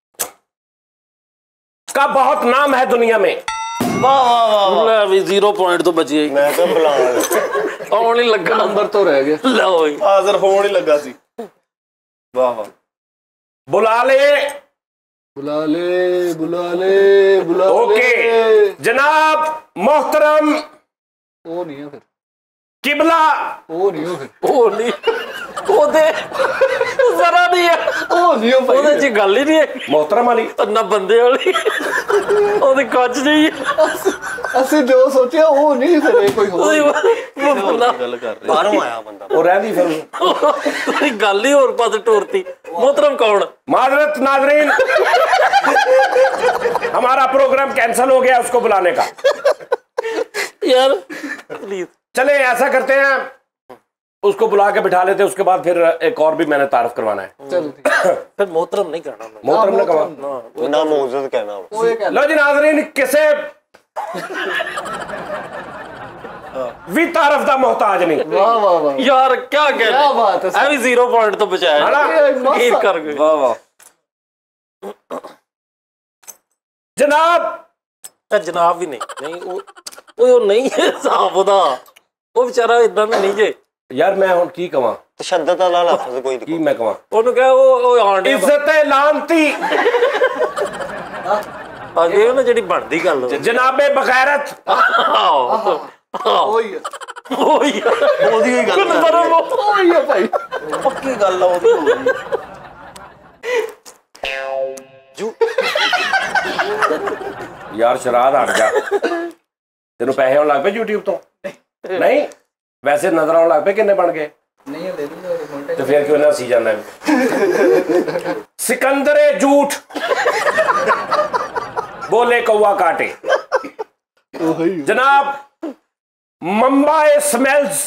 का बहुत नाम है दुनिया में। वाह वाह वाह 0 पॉइंट तो बच गई। मैं तो बुला आने लगा नंबर तो रह गया। लो हाजिर होने ही लगा सी। वाह वाह बुला ले बुला ले बुला ले बुला ले। ओके जनाब मोहतरम वो नहीं है फिर, किबला वो नहीं हो फिर, ਉਹ ਨਹੀਂ ਉਹਦੇ ਜ਼ਰਾ ਨਹੀਂ ਹੈ वो नहीं हो ਉਹਦੇ भाई। ਚ ਗੱਲ ਹੀ ਨਹੀਂ ਹੈ मोहतरम अली ਨਾ ਬੰਦੇ ਵਾਲੀ ਉਹਦੇ ਕੱਚ ਨਹੀਂ ਹੈ ਅਸੀਂ जो सोचे वो नहीं फिर ये कोई हो। ਗੱਲ ਕਰ ਰਹੇ बाहरों आया बंदा। और रह दी फिर ਤੁਸੀਂ ਗੱਲ ਹੀ ਹੋਰ ਪਾਸੇ ਟੋਰਤੀ मोहतरम कौन माजरत नाजरीन हमारा प्रोग्राम कैंसिल हो गया उसको बुलाने का। यार प्लीज चले ऐसा करते हैं उसको बुला के बिठा लेते हैं, उसके बाद फिर एक और भी मैंने तारीफ करवाना है। चलो ठीक है। फिर मोहतरम नहीं करना मैं। मोहतरम ने कहा ना ना मोहज्जत कहना हो। वो ये क्या लो जी नाजरीन किसे भी तारफ दा मोहताज नहीं। वाह वाह वाह यार क्या कह क्या रहे बात है अभी 0 पॉइंट तो बचाया है ना? यकीन कर गए। वाह वाह जनाब जनाब भी नहीं वो नहीं है साहब ਉਹਦਾ ਉਹ ਵਿਚਾਰਾ ਇਦਾਂ ਦਾ ਨਹੀਂ ਜੇ यार मैं हुण की कवां तशद्दुद वाला लफ्ज़ कोई की मैं कवां ਉਹਨੂੰ ਕਹੇ ਉਹ ਆਂਡੇ इज्जत लानती ਅੱਗੇ ਉਹ ਨਾ ਜਿਹੜੀ ਬਣਦੀ ਗੱਲ जनाबे बगैरत वही है ਉਹੀ ਉਹਦੀ ਹੀ ਗੱਲ ਕੁਨ ਪਰਮ वही है भाई। पक्की गल आ ਉਹਦੀ ਹੋ ਗਈ। यार शराद हट जा तेन पैसे आने लग पे यूट्यूब तो नहीं वैसे नजर आने लग पे किन्ने बन गए नहीं दे दूंगा तो फिर क्यों ना सी जाना सिकंदरे झूठ बोले कौवा काटे जनाब मम्बाए स्मेल्स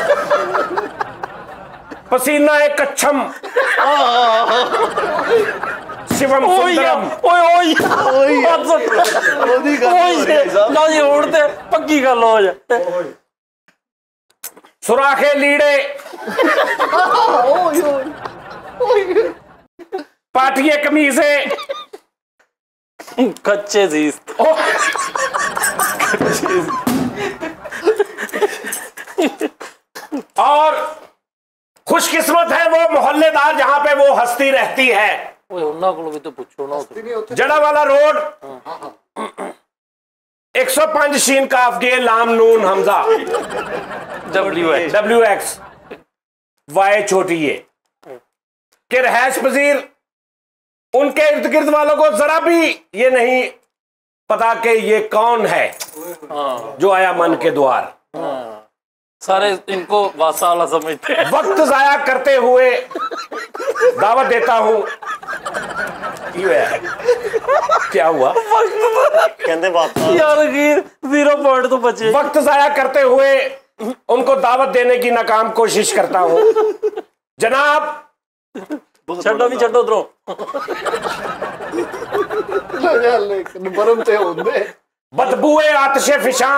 पसीना ए कच्छम शिवम सुंदरम ਓਏ ਨਾ ਜੀ ਹੁਣ ਤੇ ਪੱਕੀ ਗੱਲ ਹੋ ਜਾ सुराखे लीड़े पाटिए कमीजे कच्चे जीस खुशकिस्मत है वो मोहल्लेदार जहां पे वो हस्ती रहती है। ओए उन्ना को भी तो पूछो ना उसे। जड़ावाला रोड 105 शीन काफ गे लाम नून हमजा WX वाई छोटी ये के रहائश पजीर उनके इर्द गिर्द वालों को जरा भी ये नहीं पता कि ये कौन है जो आया मन के द्वार। सारे इनको वासाला समझते हैं। वक्त जाया करते हुए दावत देता हूं। क्या हुआ? कहते बात यार 0 पॉइंट तो बचे। वक्त जाया करते हुए उनको दावत देने की नाकाम कोशिश करता हूं। जनाब छड्डो भी छड्डो उधरों। बरम ते होंदे बदबूए आतिशे फिशां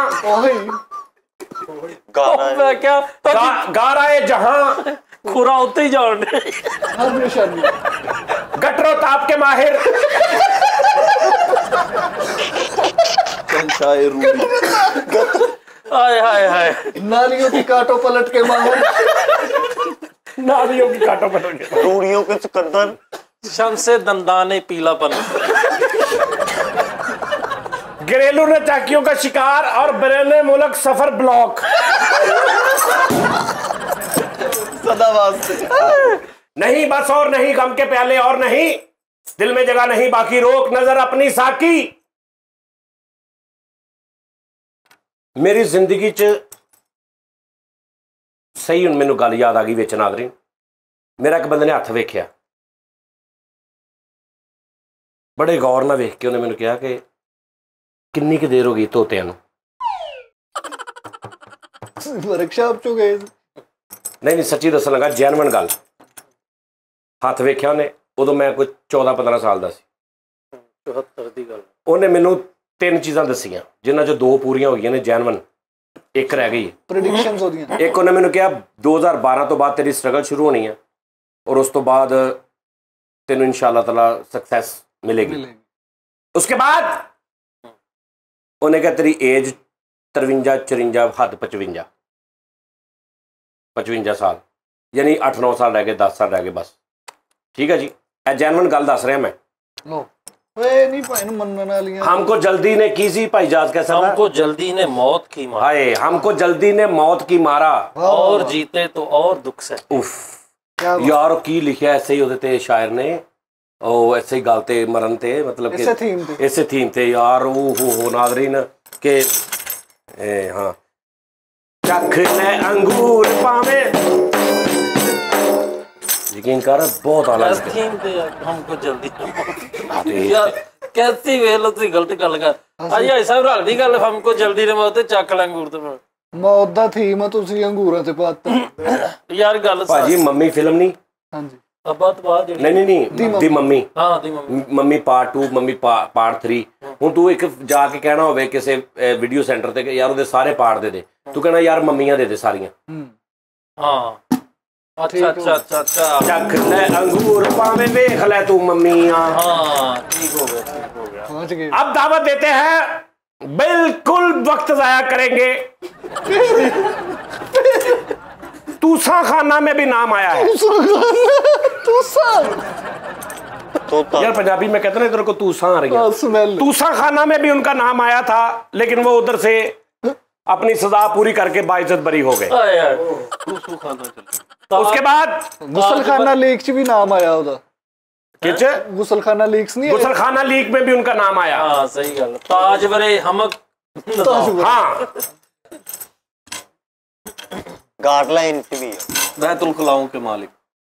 मैं क्या गाराए जहां खुरा होते ही जान हमेशा गटरो ताप के माहिर हाय हाय हाय नालियों की काटो पलट के माहौल नालियों की काटो पलट के रूढ़ियों के चुकंदर शमसे दंदाने पीलापन घरेलू नचाकियों का शिकार और बरेने मुल्क सफर ब्लॉक सदा वास्ते नहीं बस और नहीं गम के प्याले और नहीं दिल में जगह नहीं बाकी रोक नजर अपनी साकी। मेरी जिंदगी च सही हुण मैनू गल याद आ गई विच नाज़रीन। मेरा एक बंदे ने हथ वेख्या बड़े गौर नाल वेख के उन्हें मैनू कहा कि किन्नी की देर हो गई तोतियां नूं। वर्कशॉप चो गए नहीं सच्ची दसन लगा जैनवन गल। हथ वेख्या उन्हें उदों मैं कोई 14-15 साल का सी। 74 दी गल उन्हें मैनू 3 चीज़ां दसियां जिन्हां चों 2 पूरियां हो गई ने जैनवन एक रह गई। प्रेडिक्शंस होदियां एक उन्हें मैनू कहा 2012 तो बाद तेरी स्ट्रगल शुरू होनी है और उस तो बाद तेनू इंशाअल्लाह ताला सक्सैस मिलेगी। उसके बाद उन्हें कहा तेरी एज 53-54 हद 55 साल यानी 8-9 साल रह गए 10 साल रह गए बस। ठीक है जी ए जैनवन गल दस रहा मैं। नहीं भाई मनने वाली हमको जल्दी ने की सी भाई जाज कैसा हमको जल्दी ने मौत की मारा। हाय हमको जल्दी ने मौत की मारा और जीते तो और दुख से। उफ यार की लिखा ऐसे ही होते थे शायर ने ओ ऐसे ही गालते मरन थे मतलब ऐसे थीम थे यार हो नाज़रीन के हाँ चख ले अंगूर पावे यकीन कर बहुत आला थीम थे हमको जल्दी यार कैसी वेल सी गलत गल कर आज ऐसा रल दी गल हमको जल्दी ने मौत चक ले अंगूर ते मौत दा थीम तुसी अंगूरां ते पाता यार गल भाजी मम्मी फिल्म नहीं हां जी नहीं दी मम्मी हाँ the mummy part 2 mummy part 3 हूँ तू एक जाके कहना होवे किसी वीडियो सेंटर ते यार उहदे सारे पार्ट दे तू कहना यार मम्मियां दे सारियां। हाँ अच्छा अच्छा अच्छा अच्छा चख ले अंगूर पावे देख ले तू मम्मियां। हाँ ठीक हो गया पहुंच गए। अब दावत देते हैं बिल्कुल वक्त जाया करेंगे। तूसा खाना में भी नाम आया है। यार पंजाबी में कहते ना इधर को तूसा आ रही है। तूसा खाना में भी उनका नाम आया था लेकिन वो उधर से अपनी सजा पूरी करके बाइज्जत बरी हो गए। उसके बाद गुसलखाना लीक च भी नाम आया उदा किच गुसलखाना लीक्स नहीं गुसलखाना लीक में भी उनका नाम आया। हाँ सही गल ताज बरे हमक हाँ गाइडलाइन भी बैतुल खुलाओं के मालिक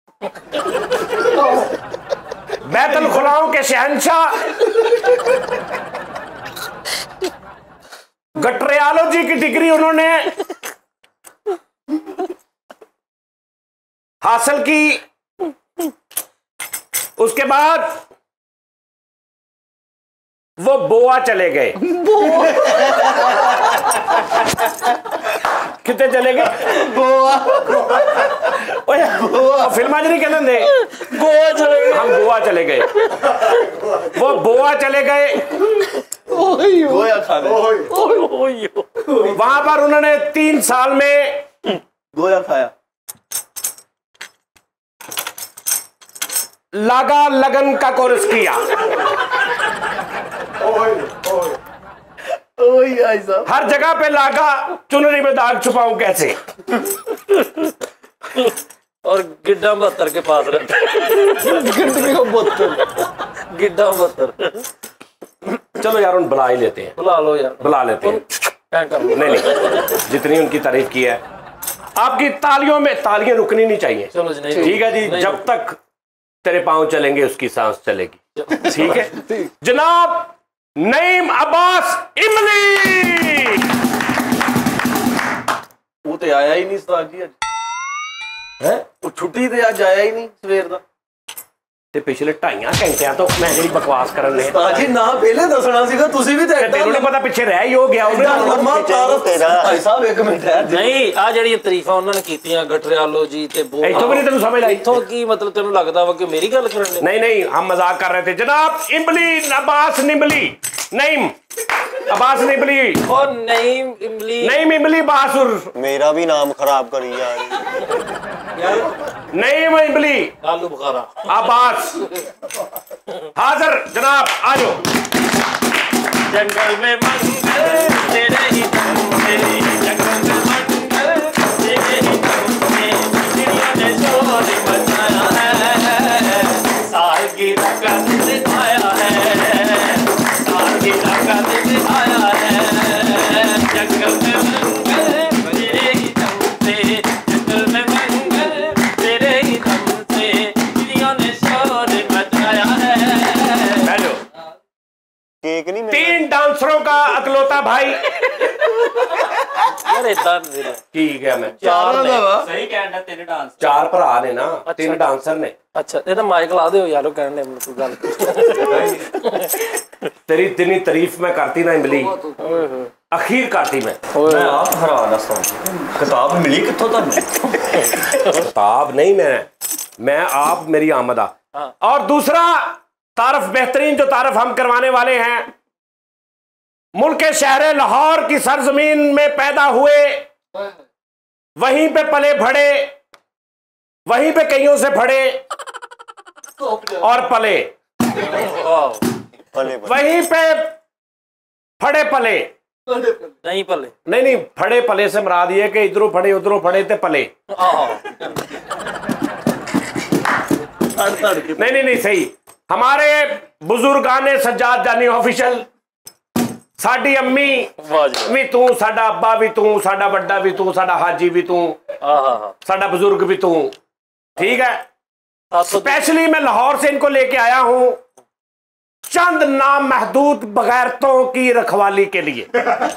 बैतुल खुलाओं के शहंशाह गटरियालॉजी की डिग्री उन्होंने हासिल की। उसके बाद वो बोआ चले गए। कितने चले गए? गोवा। फिल्मा च नहीं कहते गोवा चले गए। हम गोवा चले गए। वो गोवा चले गए वहां पर उन्होंने 3 साल में गोया खाया लागा लगन का कोरस किया। हर जगह पे लागा, चुनरी में दाग छुपाऊं कैसे। और गिड्डा 72 के पास रहता गिड्डा 72। चलो यार उन बुला ही लेते हैं, बुला लो यार, बुला लेते हैं। नहीं, जितनी उनकी तारीफ की है, आपकी तालियों में तालियां रुकनी नहीं चाहिए। चलो जी, नहीं ठीक है जी, जब तक तेरे पांव चलेंगे उसकी सांस चलेगी। ठीक है जनाब नईम अब्बास इमली। वो तो आया ही नहीं उस्ताद जी, है वो छुट्टी ते अज आया ही नहीं सवेर दा। ते पिछले 2.5 घंटे तो मैं जी बकवास करन ले। उस्ताद जी ना पहले दसना सीगा, तुसी भी ते तेनू नहीं पता पिछे रह ही हो गया ਉਹਨੇ। लम्मा तारफ भाई साहब एक मिनट है नहीं, आ ਜਿਹੜੀਆਂ ਤਾਰੀਫਾਂ ਉਹਨਾਂ ਨੇ ਕੀਤੀਆਂ ਗਟਰਿਆਲੋ ਜੀ ਤੇ ਬੋ ਇੱਥੋਂ ਵੀ ਨਹੀਂ ਤੈਨੂੰ ਸਮਝ ਆਈ। ਇੱਥੋਂ ਕੀ ਮਤਲਬ ਤੈਨੂੰ ਲੱਗਦਾ ਵਾ ਕਿ ਮੇਰੀ ਗੱਲ ਕਰਨ ਦੇ? नहीं नहीं, हम मजाक कर रहे थे जनाब। इमली अब्बास निमली, नईम अब्बास निमली, और नईम इमली, नईम इमली बासुर, मेरा भी नाम खराब करी जा रही। नईम इमली आलू बुखारा अब्बास हाजिर जनाब, आ जाओ। जंगल में मंगल तेरे ही दम पे, जंगल में मंगल तेरे ही दम पे, चिड़िया ने शोर मचाया है, साल की रंगत दिखाया है, साल की रंगत दिखाया है। जंगल में मंगल तेरे ही दम पे, जंगल में मंगल तेरे ही दम पे, चिड़िया ने शोर मचाया है। हेलो, केक नहीं 3 डांसरों का अकलौता भाई। यार इतना ठीक है, मैं चार ने सही कहना तेरे डांस 4 भरा ने ना, 3 डांसर ने। अच्छा ये तो माइक ला दो यार, कहने कोई गल तेरी इतनी तारीफ मैं करती ना इमली, अखीर करती मैं आप हैरान हूं, किताब मिली कित्थों तुहानू? किताब नहीं, मैं आप मेरी आमदा। और दूसरा तारफ, बेहतरीन जो तारफ हम करवाने वाले हैं, मुल्क के शहर लाहौर की सरजमीन में पैदा हुए, वहीं पे पले बढ़े, वहीं पे कईयों से फड़े और पले, वहीं पे फड़े पले। नहीं पले नहीं, फड़े पले से मुराद ये कि इधरों फड़े उधरों फड़े ते पले। नहीं सही। हमारे बुजुर्गाने सज्जाद जानी ऑफिशियल, साडी अम्मी भी तू, साडा अब्बा भी तू, साडा बड्डा भी तू, साडा हाजी भी तू, साडा बुजुर्ग भी तू। ठीक है, स्पेशली मैं लाहौर से इनको लेके आया हूं चंद नामहदूद बगैरतों की रखवाली के लिए।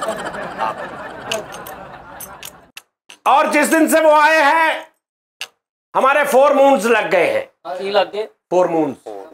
और जिस दिन से वो आए हैं हमारे 4 मून्स लग गए हैं। लग गए 4 मून्स।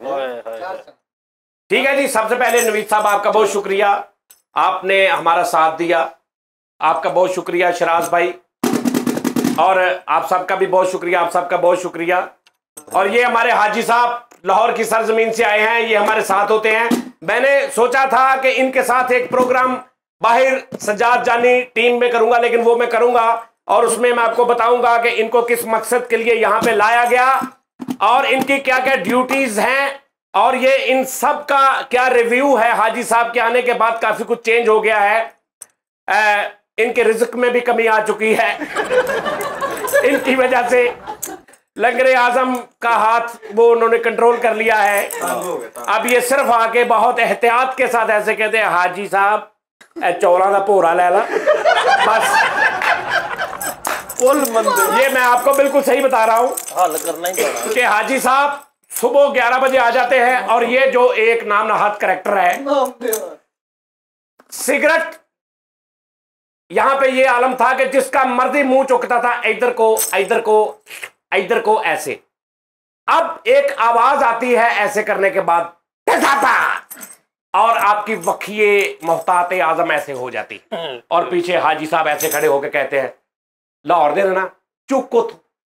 ठीक है जी, सबसे पहले नवीद साहब आपका बहुत शुक्रिया, आपने हमारा साथ दिया, आपका बहुत शुक्रिया। शराज भाई और आप सबका भी बहुत शुक्रिया, आप सबका बहुत शुक्रिया। और ये हमारे हाजी साहब लाहौर की सरजमीन से आए हैं, ये हमारे साथ होते हैं। मैंने सोचा था कि इनके साथ एक प्रोग्राम बाहर सज्जाद जानी टीम में करूंगा, लेकिन वो मैं करूंगा और उसमें मैं आपको बताऊंगा कि इनको किस मकसद के लिए यहां पे लाया गया और इनकी क्या क्या ड्यूटीज हैं, और ये इन सब का क्या रिव्यू है। हाजी साहब के आने के बाद काफी कुछ चेंज हो गया है, इनके रिज्क में भी कमी आ चुकी है। इनकी वजह से लंगरे आजम का हाथ वो उन्होंने कंट्रोल कर लिया है। अब ये सिर्फ आके बहुत एहतियात के साथ ऐसे कहते हैं, हाजी साहब चौला का भोरा ले ला बस। ये मैं आपको बिल्कुल सही बता रहा हूं, हल करना ही पड़ा कि हाजी साहब सुबह 11 बजे आ जाते हैं। और ये जो एक नाम नहाद करैक्टर है, सिगरेट, यहां पे ये आलम था कि जिसका मर्जी मुंह चुकता था, इधर को इधर को इधर को ऐसे। अब एक आवाज आती है ऐसे करने के बाद, और आपकी वखिए मोहतात आजम ऐसे हो जाती, और पीछे हाजी साहब ऐसे खड़े होकर कहते हैं, लाहौर दे ना चुप को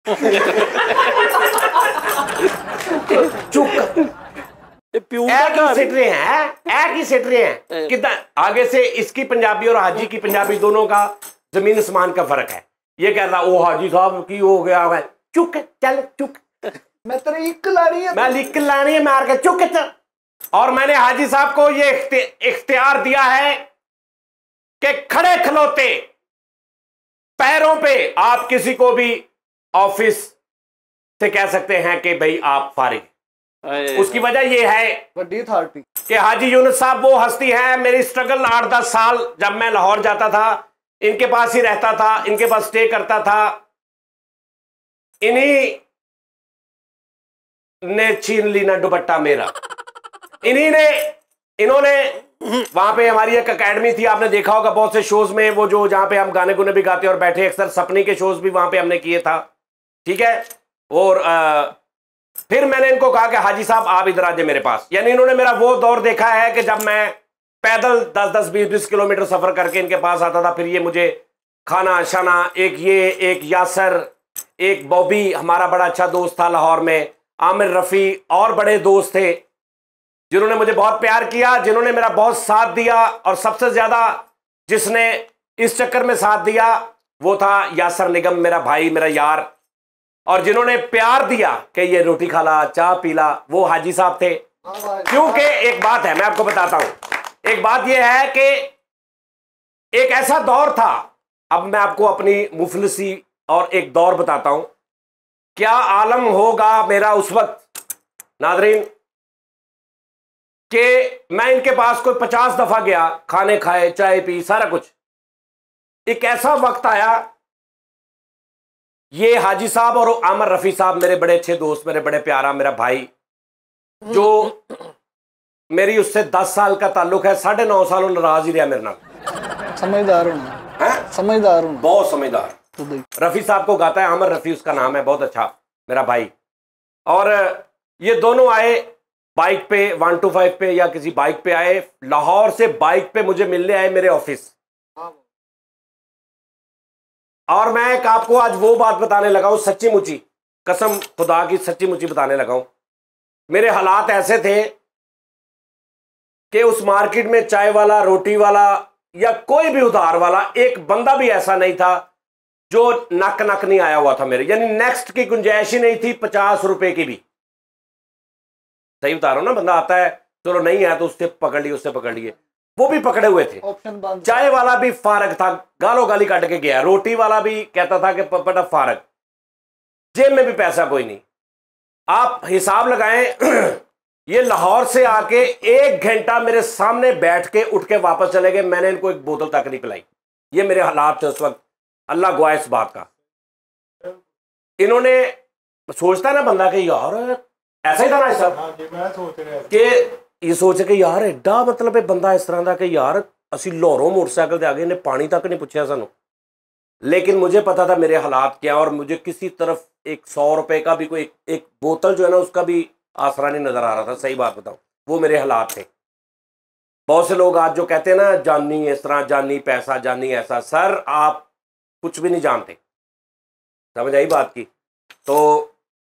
सिट रहे हैं कितना आगे से। इसकी पंजाबी और हाजी की पंजाबी दोनों का जमीन आसमान का फर्क है। ये कह रहा, ओ हाजी साहब की हो गया है, चुक चल चुक। मैं तेरी एक लानी है, मैं लिख लानी है मार के चुप के। और मैंने हाजी साहब को ये इख्तियार दिया है कि खड़े खलोते पैरों पे आप किसी को भी ऑफिस से कह सकते हैं कि भाई आप फारिग। उसकी वजह यह है बड़ी अथॉरिटी कि हाजी यूनुस साहब वो हस्ती है, मेरी स्ट्रगल 8-10 साल जब मैं लाहौर जाता था इनके पास ही रहता था, इनके पास स्टे करता था, इन्हीं ने छीन ली ना दुपट्टा मेरा, इन्होंने वहां पे हमारी एक एकेडमी थी, आपने देखा होगा बहुत से शोज में, वो जो जहां पे हम गाने गुने भी गाते और बैठे, अक्सर सपने के शोज भी वहां पे हमने किए था, ठीक है। और फिर मैंने इनको कहा कि हाजी साहब आप इधर आ जाए मेरे पास, यानी इन्होंने मेरा वो दौर देखा है कि जब मैं पैदल 10-10, 20-20 किलोमीटर सफर करके इनके पास आता था, फिर ये मुझे खाना शाना, एक यासर, एक बॉबी हमारा बड़ा अच्छा दोस्त था लाहौर में, आमिर रफ़ी और बड़े दोस्त थे जिन्होंने मुझे बहुत प्यार किया, जिन्होंने मेरा बहुत साथ दिया, और सबसे ज्यादा जिसने इस चक्कर में साथ दिया वो था यासर निगम, मेरा भाई, मेरा यार, और जिन्होंने प्यार दिया कि ये रोटी खा ला, चाय पी ला, वो हाजी साहब थे। क्योंकि एक बात है, मैं आपको बताता हूं, एक बात यह है कि एक ऐसा दौर था, अब मैं आपको अपनी मुफलिसी और एक दौर बताता हूं, क्या आलम होगा मेरा उस वक्त नादरीन, कि मैं इनके पास कोई 50 दफा गया, खाने खाए, चाय पी, सारा कुछ। एक ऐसा वक्त आया, ये हाजी साहब और आमिर रफी साहब मेरे बड़े अच्छे दोस्त, मेरे बड़े प्यारा मेरा भाई, जो मेरी उससे 10 साल का ताल्लुक है, 9.5 साल नाराज ही रहा मेरे नाल। समझदार होना, समझदार होना, बहुत समझदार। रफी साहब को गाता है, आमिर रफी उसका नाम है, बहुत अच्छा मेरा भाई। और ये दोनों आए बाइक पे, 125 पे या किसी बाइक पे आए, लाहौर से बाइक पे मुझे मिलने आए मेरे ऑफिस। और मैं एक आपको आज वो बात बताने लगा हूं, सच्ची मुच्ची, कसम खुदा की सच्ची मुच्ची बताने लगा हूं। मेरे हालात ऐसे थे कि उस मार्केट में चाय वाला, रोटी वाला या कोई भी उधार वाला एक बंदा भी ऐसा नहीं था जो नक नहीं आया हुआ था मेरे, यानी नेक्स्ट की गुंजाइश ही नहीं थी 50 रुपए की भी। सही बता रहा हूं ना, बंदा आता है चलो नहीं है तो उससे पकड़ लिए, उससे पकड़ लिए, वो भी पकड़े हुए थे। चाय वाला भी फारग था, गालो गाली काट के गया, रोटी वाला भी कहता था कि पपटा फारग, जेब में भी पैसा कोई नहीं। आप हिसाब लगाएं ये लाहौर से आके 1 घंटा मेरे सामने बैठ के उठ के वापस चले गए, मैंने इनको एक बोतल तक नहीं पिलाई। ये मेरे हालात थे उस वक्त, अल्लाह गवाह इस बात का। इन्होंने सोचता है ना बंदा कि यार ऐसा ही था ना सब, कि ये सोचे कि यार एडा मतलब है बंदा इस तरह का कि यार असी लाहौरों मोटरसाइकिल से आगे इन्हें पानी तक नहीं पूछा सानू। लेकिन मुझे पता था मेरे हालात क्या, और मुझे किसी तरफ एक 100 रुपए का भी कोई एक बोतल जो है ना उसका भी आसरा नहीं नजर आ रहा था। सही बात बताऊं, वो मेरे हालात थे। बहुत से लोग आज जो कहते हैं ना जानी इस तरह, जानी पैसा, जानी ऐसा, सर आप कुछ भी नहीं जानते, समझ आई बात की। तो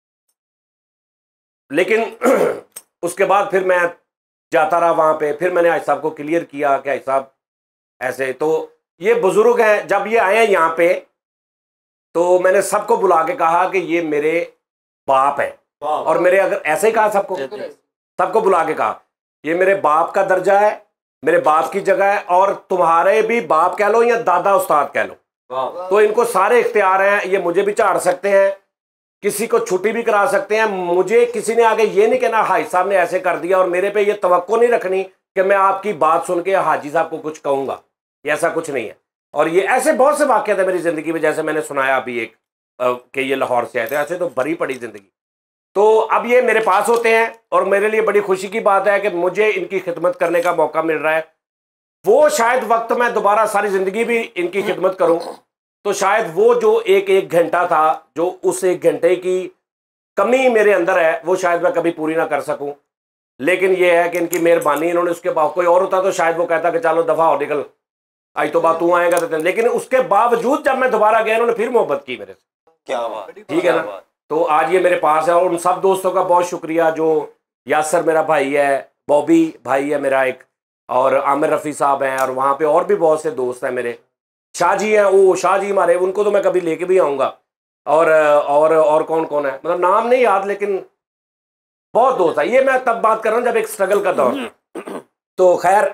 लेकिन उसके बाद फिर मैं जाता रहा वहां पे, फिर मैंने हाजी साहब को क्लियर किया कि हाजी साहब ऐसे, तो ये बुजुर्ग हैं, जब ये आए यहाँ पे तो मैंने सबको बुला के कहा कि ये मेरे बाप है, और मेरे, अगर ऐसे ही कहा सबको बुला के कहा ये मेरे बाप का दर्जा है, मेरे बाप की जगह है, और तुम्हारे भी बाप कह लो या दादा उस्ताद कह लो, तो इनको सारे इख्तियार हैं, ये मुझे भी झाड़ सकते हैं, किसी को छुट्टी भी करा सकते हैं। मुझे किसी ने आगे ये नहीं कहना हाजी साहब ने ऐसे कर दिया, और मेरे पे ये तवक्को नहीं रखनी कि मैं आपकी बात सुन के हाजी साहब को कुछ कहूंगा, ऐसा कुछ नहीं है। और ये ऐसे बहुत से वाक़यात है मेरी जिंदगी में, जैसे मैंने सुनाया अभी एक कि ये लाहौर से आए थे, ऐसे तो भरी पड़ी जिंदगी। तो अब ये मेरे पास होते हैं, और मेरे लिए बड़ी खुशी की बात है कि मुझे इनकी खिदमत करने का मौका मिल रहा है। वो शायद वक्त मैं दोबारा सारी जिंदगी भी इनकी खिदमत करूं, तो शायद वो जो एक घंटा था, जो उस 1 घंटे की कमी मेरे अंदर है, वो शायद मैं कभी पूरी ना कर सकूं। लेकिन ये है कि इनकी मेहरबानी, इन्होंने, उसके बाद कोई और होता तो शायद वो कहता कि चलो दफा हो निकल, आज तो बात तू आएगा तो। लेकिन उसके बावजूद जब मैं दोबारा गया, इन्होंने फिर मोहब्बत की मेरे से। क्या बात, ठीक है ना। तो आज ये मेरे पास है, और उन सब दोस्तों का बहुत शुक्रिया, जो यासर मेरा भाई है, बॉबी भाई है मेरा एक, और आमिर रफ़ी साहब हैं, और वहाँ पे और भी बहुत से दोस्त हैं मेरे, शाहजी हैं, वो शाहजी हमारे, उनको तो मैं कभी लेके भी आऊँगा। और कौन कौन है, मतलब नाम नहीं याद, लेकिन बहुत दोस्त है। ये मैं तब बात कर रहा हूँ जब एक स्ट्रगल का दौर। तो खैर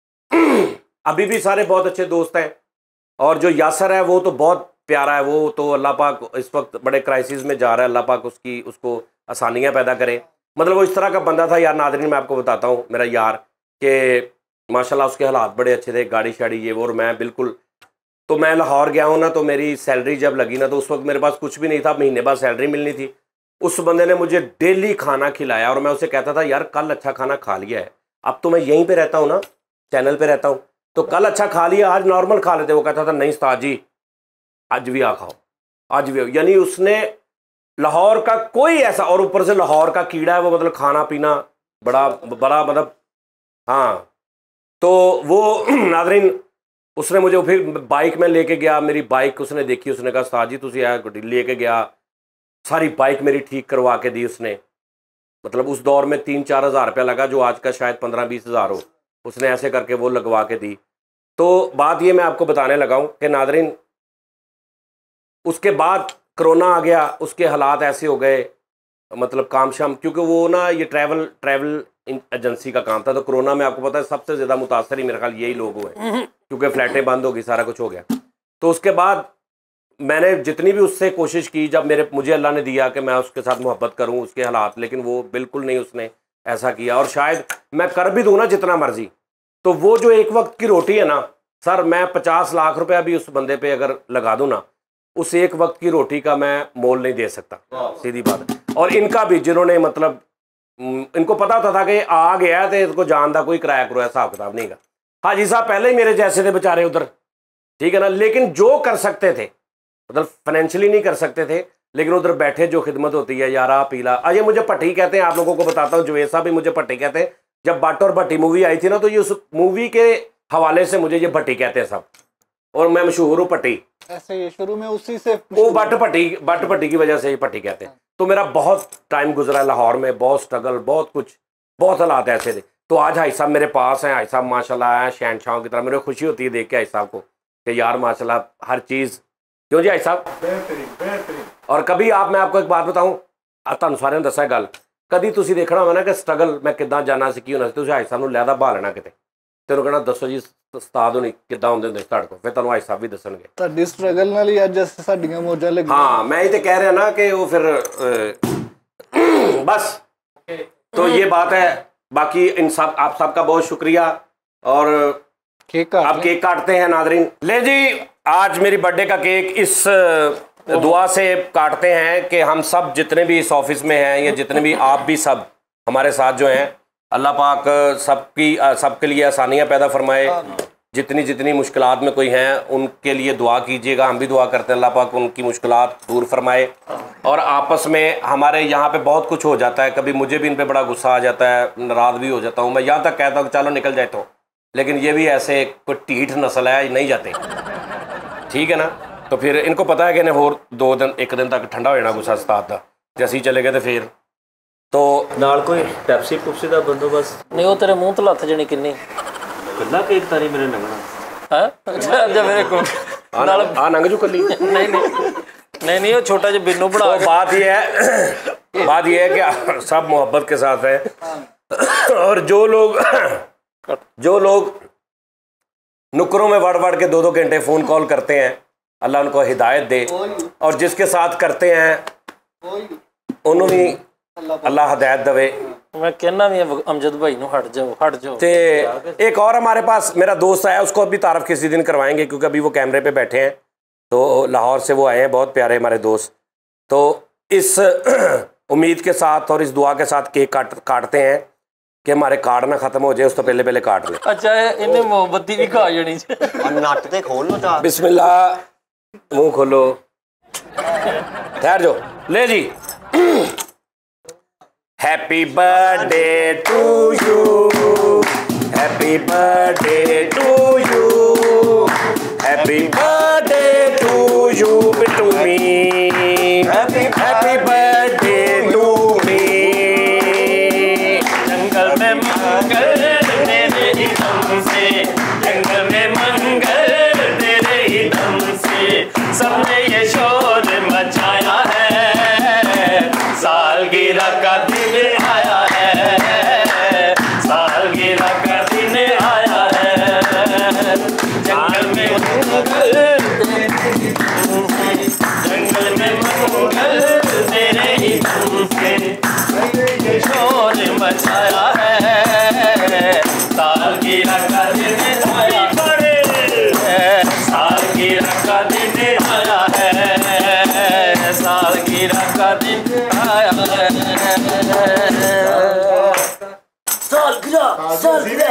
अभी भी सारे बहुत अच्छे दोस्त हैं, और जो यासर है वो तो बहुत प्यारा है, वो तो अल्लाह पाक इस वक्त बड़े क्राइसिस में जा रहा है, अल्लाह पाक उसको आसानियाँ पैदा करे। मतलब वो इस तरह का बंदा था यार नाज़रीन, मैं आपको बताता हूँ, मेरा यार कि माशाल्लाह उसके हालात बड़े अच्छे थे, गाड़ी शाड़ी ये वो, और मैं बिल्कुल, तो मैं लाहौर गया हूँ ना, तो मेरी सैलरी जब लगी ना, तो उस वक्त मेरे पास कुछ भी नहीं था, महीने बाद सैलरी मिलनी थी। उस बंदे ने मुझे डेली खाना खिलाया, और मैं उसे कहता था यार कल अच्छा खाना खा लिया है, अब तो मैं यहीं पे रहता हूँ ना, चैनल पे रहता हूँ, तो कल अच्छा खा लिया, आज नॉर्मल खा लेते। वो कहता था नहीं उस्ताद जी आज भी आ खाओ, आज भी। यानी उसने लाहौर का कोई ऐसा, और ऊपर से लाहौर का कीड़ा है वो, मतलब खाना पीना बड़ा बड़ा, मतलब हाँ। तो वो नाज़रीन उसने मुझे फिर बाइक में लेके गया, मेरी बाइक उसने देखी, उसने कहा उस्ताद जी तुसी लेके गया, सारी बाइक मेरी ठीक करवा के दी उसने। मतलब उस दौर में 3-4 हज़ार रुपया लगा, जो आज का शायद 15-20 हज़ार हो, उसने ऐसे करके वो लगवा के दी। तो बात ये मैं आपको बताने लगा हूँ कि नाज़रीन उसके बाद कोरोना आ गया, उसके हालात ऐसे हो गए, मतलब काम शाम, क्योंकि वो ना ये ट्रैवल एजेंसी का काम था, तो कोरोना में आपको पता है सबसे ज़्यादा मुतासर ही मेरे ख्याल यही लोग हुए, क्योंकि फ्लैटें बंद हो गई, सारा कुछ हो गया। तो उसके बाद मैंने जितनी भी उससे कोशिश की, जब मुझे अल्लाह ने दिया कि मैं उसके साथ मोहब्बत करूं उसके हालात, लेकिन वो बिल्कुल नहीं उसने ऐसा किया। और शायद मैं कर भी दूँ ना जितना मर्जी, तो वो जो एक वक्त की रोटी है ना सर, मैं 50 लाख रुपया भी उस बंदे पे अगर लगा दूँ ना, उस एक वक्त की रोटी का मैं मोल नहीं दे सकता, सीधी बात है। और इनका भी, जिन्होंने मतलब इनको पता था कि आ गया है तो इसको जानदा कोई किराया करो, हिसाब किताब नहीं का। हाजी साहब पहले ही मेरे जैसे थे बेचारे उधर, ठीक है ना, लेकिन जो कर सकते थे, मतलब फाइनेंशियली नहीं कर सकते थे, लेकिन उधर बैठे जो खिदमत होती है यार, आप पीला। अजय मुझे भट्टी कहते हैं, आप लोगों को बताता हूँ, जुवेद साहब भी मुझे भट्टी कहते हैं। जब बट और भट्टी मूवी आई थी ना, तो ये उस मूवी के हवाले से मुझे ये भट्टी कहते हैं सब, और मैं मशहूर हूँ भट्टी, ऐसे ये शुरू में उसी से वो बट भट्टी की वजह से ये भट्टी कहते हैं। तो मेरा बहुत टाइम गुजरा लाहौर में, बहुत स्ट्रगल, बहुत कुछ, बहुत हालात ऐसे थे। तो आज हाई साहब मेरे पास हैं, हाई साहब माशाल्लाह हैं शहनशाहों की तरह। मेरे खुशी होती है देख के हाई साहब को कि यार माशाल्लाह हर चीज़, क्यों जी हाई साहब बेहतरीन। और कभी मैं आपको एक बात बताऊँ, तुहानू सारिਆਂ ਨੂੰ ਦੱਸਾਂ ਗੱਲ, कभी तुसी देखना होगा ना कि स्ट्रगल मैं किद्दां जाना सी, की होना सी, तुसी हाई साहब ਨੂੰ लैदा बहा लेना किते, तेनों कहना दसो जी उस्ताद होनी किद्दां ਹੁੰਦੇ ਹੁੰਦੇ ਤੁਹਾਡੇ ਕੋਲ, ਫਿਰ ਤੁਹਾਨੂੰ ਹਾਈ ਸਾਹਿਬ ਵੀ ਦੱਸਣਗੇ। ਤੁਹਾਡੀ ਸਟਰਗਲ ਨਾਲ ਹੀ ਅੱਜ ਸਾਡੀਆਂ ਮੌਜਾਂ ਲੱਗੀਆਂ। हाँ मैं ही तो कह रहा ना कि वो फिर बस तो ये बात है। बाकी इन सब आप सबका बहुत शुक्रिया। और आप केक काटते हैं नादरीन, ले जी आज मेरी बर्थडे का केक इस दुआ से काटते हैं कि हम सब जितने भी इस ऑफिस में हैं, या जितने भी आप भी सब हमारे साथ जो हैं, अल्लाह पाक सबके लिए आसानियाँ पैदा फरमाए। जितनी जितनी मुश्किलात में कोई हैं उनके लिए दुआ कीजिएगा, हम भी दुआ करते हैं अल्लाह पाक उनकी मुश्किलात दूर फरमाए। और आपस में हमारे यहाँ पे बहुत कुछ हो जाता है, कभी मुझे भी इन पे बड़ा गुस्सा आ जाता है, नाराज़ भी हो जाता हूँ मैं, यहाँ तक कहता हूँ कि चलो निकल जाए तो, लेकिन ये भी ऐसे कोई ढीठ नस्ल है, नहीं जाते, ठीक है ना। तो फिर इनको पता है कि इन्हें होर 2 दिन 1 दिन तक ठंडा हो जाना गुस्सा उस्ताद का, जे असीं चले गए तो फिर तो नाल कोई पैप्सी पुप्सी का बंदोबस्त नहीं, वो तेरे मुंह तो लथ जनी किन्नी कल्ला केक तारी मेरे लगना है। अच्छा मेरे को नाल आ नंग जो कल्ली नहीं वो छोटा जो बिन्नू बना। तो बात ये है कि सब मोहब्बत के साथ है। और जो लोग नुकरों में वड़ के 2-2 घंटे फ़ोन कॉल करते हैं, अल्लाह उनको हिदायत दे, और जिसके साथ करते हैं उन्होंने अल्लाह हिदायत दवे। मैं कहना भी अमजद भाई नो हट जाओ। ते एक और हमारे पास मेरा दोस्त आया, उसको अभी तारफ़ किसी दिन करवाएंगे, क्योंकि अभी वो कैमरे पे बैठे हैं, तो लाहौर से वो आए हैं, बहुत प्यारे हमारे दोस्त। तो इस उम्मीद के साथ और इस दुआ के साथ केक काटते हैं कि हमारे कार्ड ना खत्म हो जाए, उस तो पहले काट ले। अच्छा इन्हें मोमबत्ती भी खा जानी नट ते खोल लो चार। बिस्मिल्लाह, मुंह खोलो, ठहर जाओ, ले जी। Happy birthday to you, happy birthday to you, happy birthday to you to me, happy birthday to me. जंगल में मंगल तेरे ही दम से, जंगल में मंगल तेरे ही दम से, सबने ये शोर मचाया सालगिरह का दिन आया है, सालगिरह का दिन आया है। जंगल में मंगल, जंगल में मंगल तेरे ही दम से शोर मचाया है। सालगिरह का दिन आया है, सालगिरह का दिन आया है, सालगिरह का दिन आया है। सालगिरह, सालगिरह।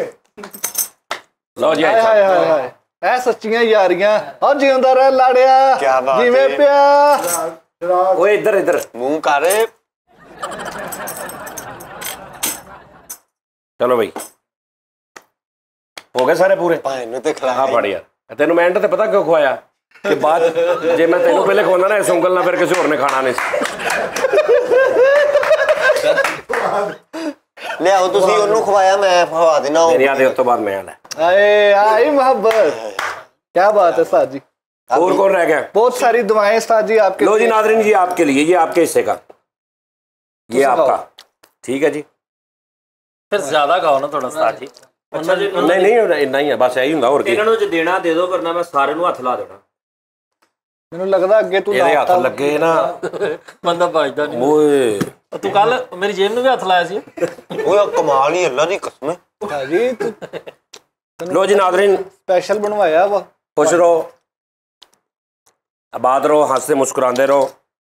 लो जी हाय हाय हाय हाय, ऐ सच्चियां यारियां और जिंदा रह लाड़िया। क्या बात जिवें है। प्या। ओए इधर इधर मुंह कर। चलो भाई हो गए सारे पूरे। भाई ते खिला हाँ फड़ यार, तेन मैं एंड ते पता क्यों खवाया कि बाद जे मैं तेन पहले खवाना ना इस उंगल ना फिर किसी होर ने खाना नहीं। ले आओ तुसी ओनू खवाया, मैं खवा देना। मेरी याद है उस तो बाद मैं आना। आए आई मोहब्बत, क्या बात है उस्ताद जी। और कौन रह गया? बहुत सारी दुआएं उस्ताद जी आपके। लो जी नादरीन जी आपके लिए, ये आपके हिस्से का, ये आपका, ठीक है जी। फिर ज्यादा खाओ ना थोड़ा उस्ताद जी। अच्छा जी, नहीं नहीं इतना ही है बस, यही ਹੁੰਦਾ ਹੋਰ ਕੀ। ਇਹਨਾਂ ਨੂੰ ਜੇ ਦੇਣਾ ਦੇ ਦਿਓ, ਵਰਨਾ ਮੈਂ ਸਾਰੇ ਨੂੰ ਹੱਥ ਲਾ ਦੇਣਾ। ਮੈਨੂੰ ਲੱਗਦਾ ਅੱਗੇ ਤੂੰ ਇਹਦੇ ਹੱਥ ਲੱਗੇ ਨਾ ਬੰਦਾ ਭਜਦਾ ਨਹੀਂ। ਓਏ ਤੂੰ ਕੱਲ ਮੇਰੀ ਜੇਬ ਨੂੰ ਵੀ ਹੱਥ ਲਾਇਆ ਸੀ। ओए कमाल ही अल्लाह दी कसम। ਭਾਜੀ ਤੂੰ लो जी नादरीन स्पेशल बनवाया वा। खुश रहो, आबाद रहो, हंसते मुस्कुराते रहो।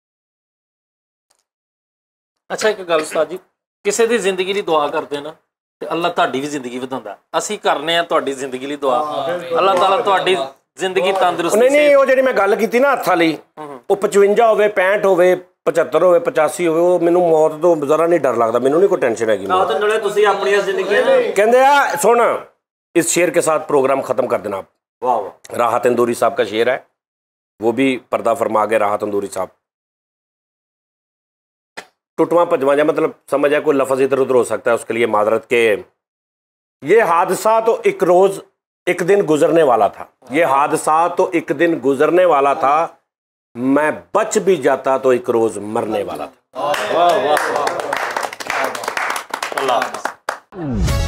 ਅੱਛਾ ਇੱਕ ਗੱਲ ਉਸਤਾਦ ਜੀ, ਕਿਸੇ ਦੀ ਜ਼ਿੰਦਗੀ ਲਈ ਦੁਆ ਕਰਦੇ ਨਾ ਤੇ ਅੱਲਾਹ ਤੁਹਾਡੀ ਵੀ ਜ਼ਿੰਦਗੀ ਵਧਾਉਂਦਾ। ਅਸੀਂ ਕਰਨੇ ਆ ਤੁਹਾਡੀ ਜ਼ਿੰਦਗੀ ਲਈ ਦੁਆ, ਅੱਲਾਹ ਤਾਲਾ ਤੁਹਾਡੀ ਜ਼ਿੰਦਗੀ ਤੰਦਰੁਸਤ। नहीं नहीं वो जी मैं गल की ना हत्था ली, वो 55 होवे 65 होवे 75 होवे 85 होवे, वो मैनू मौत तो जरा नहीं डर लगता, मैनू नहीं कोई टेंशन हैगी। ਆਹ ਤੇ ਨਾਲੇ ਤੁਸੀਂ ਆਪਣੀਆਂ ਜ਼ਿੰਦਗੀਆਂ ਨਾ। कहते आ सुन इस शेर के साथ प्रोग्राम खत्म कर देना आप। ਵਾਹ ਵਾਹ, राहत तंदूरी साहब का शेर है, वो भी पर्दा फरमा गए। राहत तंदूरी साहब टुटवा भजवा जा मतलब समझ है, कोई लफ्ज़ इधर उधर हो सकता है, उसके लिए माजरत के। ये हादसा तो एक रोज़ एक दिन गुजरने वाला था, ये हादसा तो एक दिन गुजरने वाला था, मैं बच भी जाता तो एक रोज़ मरने वाला था। ਵਾਹ ਵਾਹ ਵਾਹ, ਅੱਲਾਹ।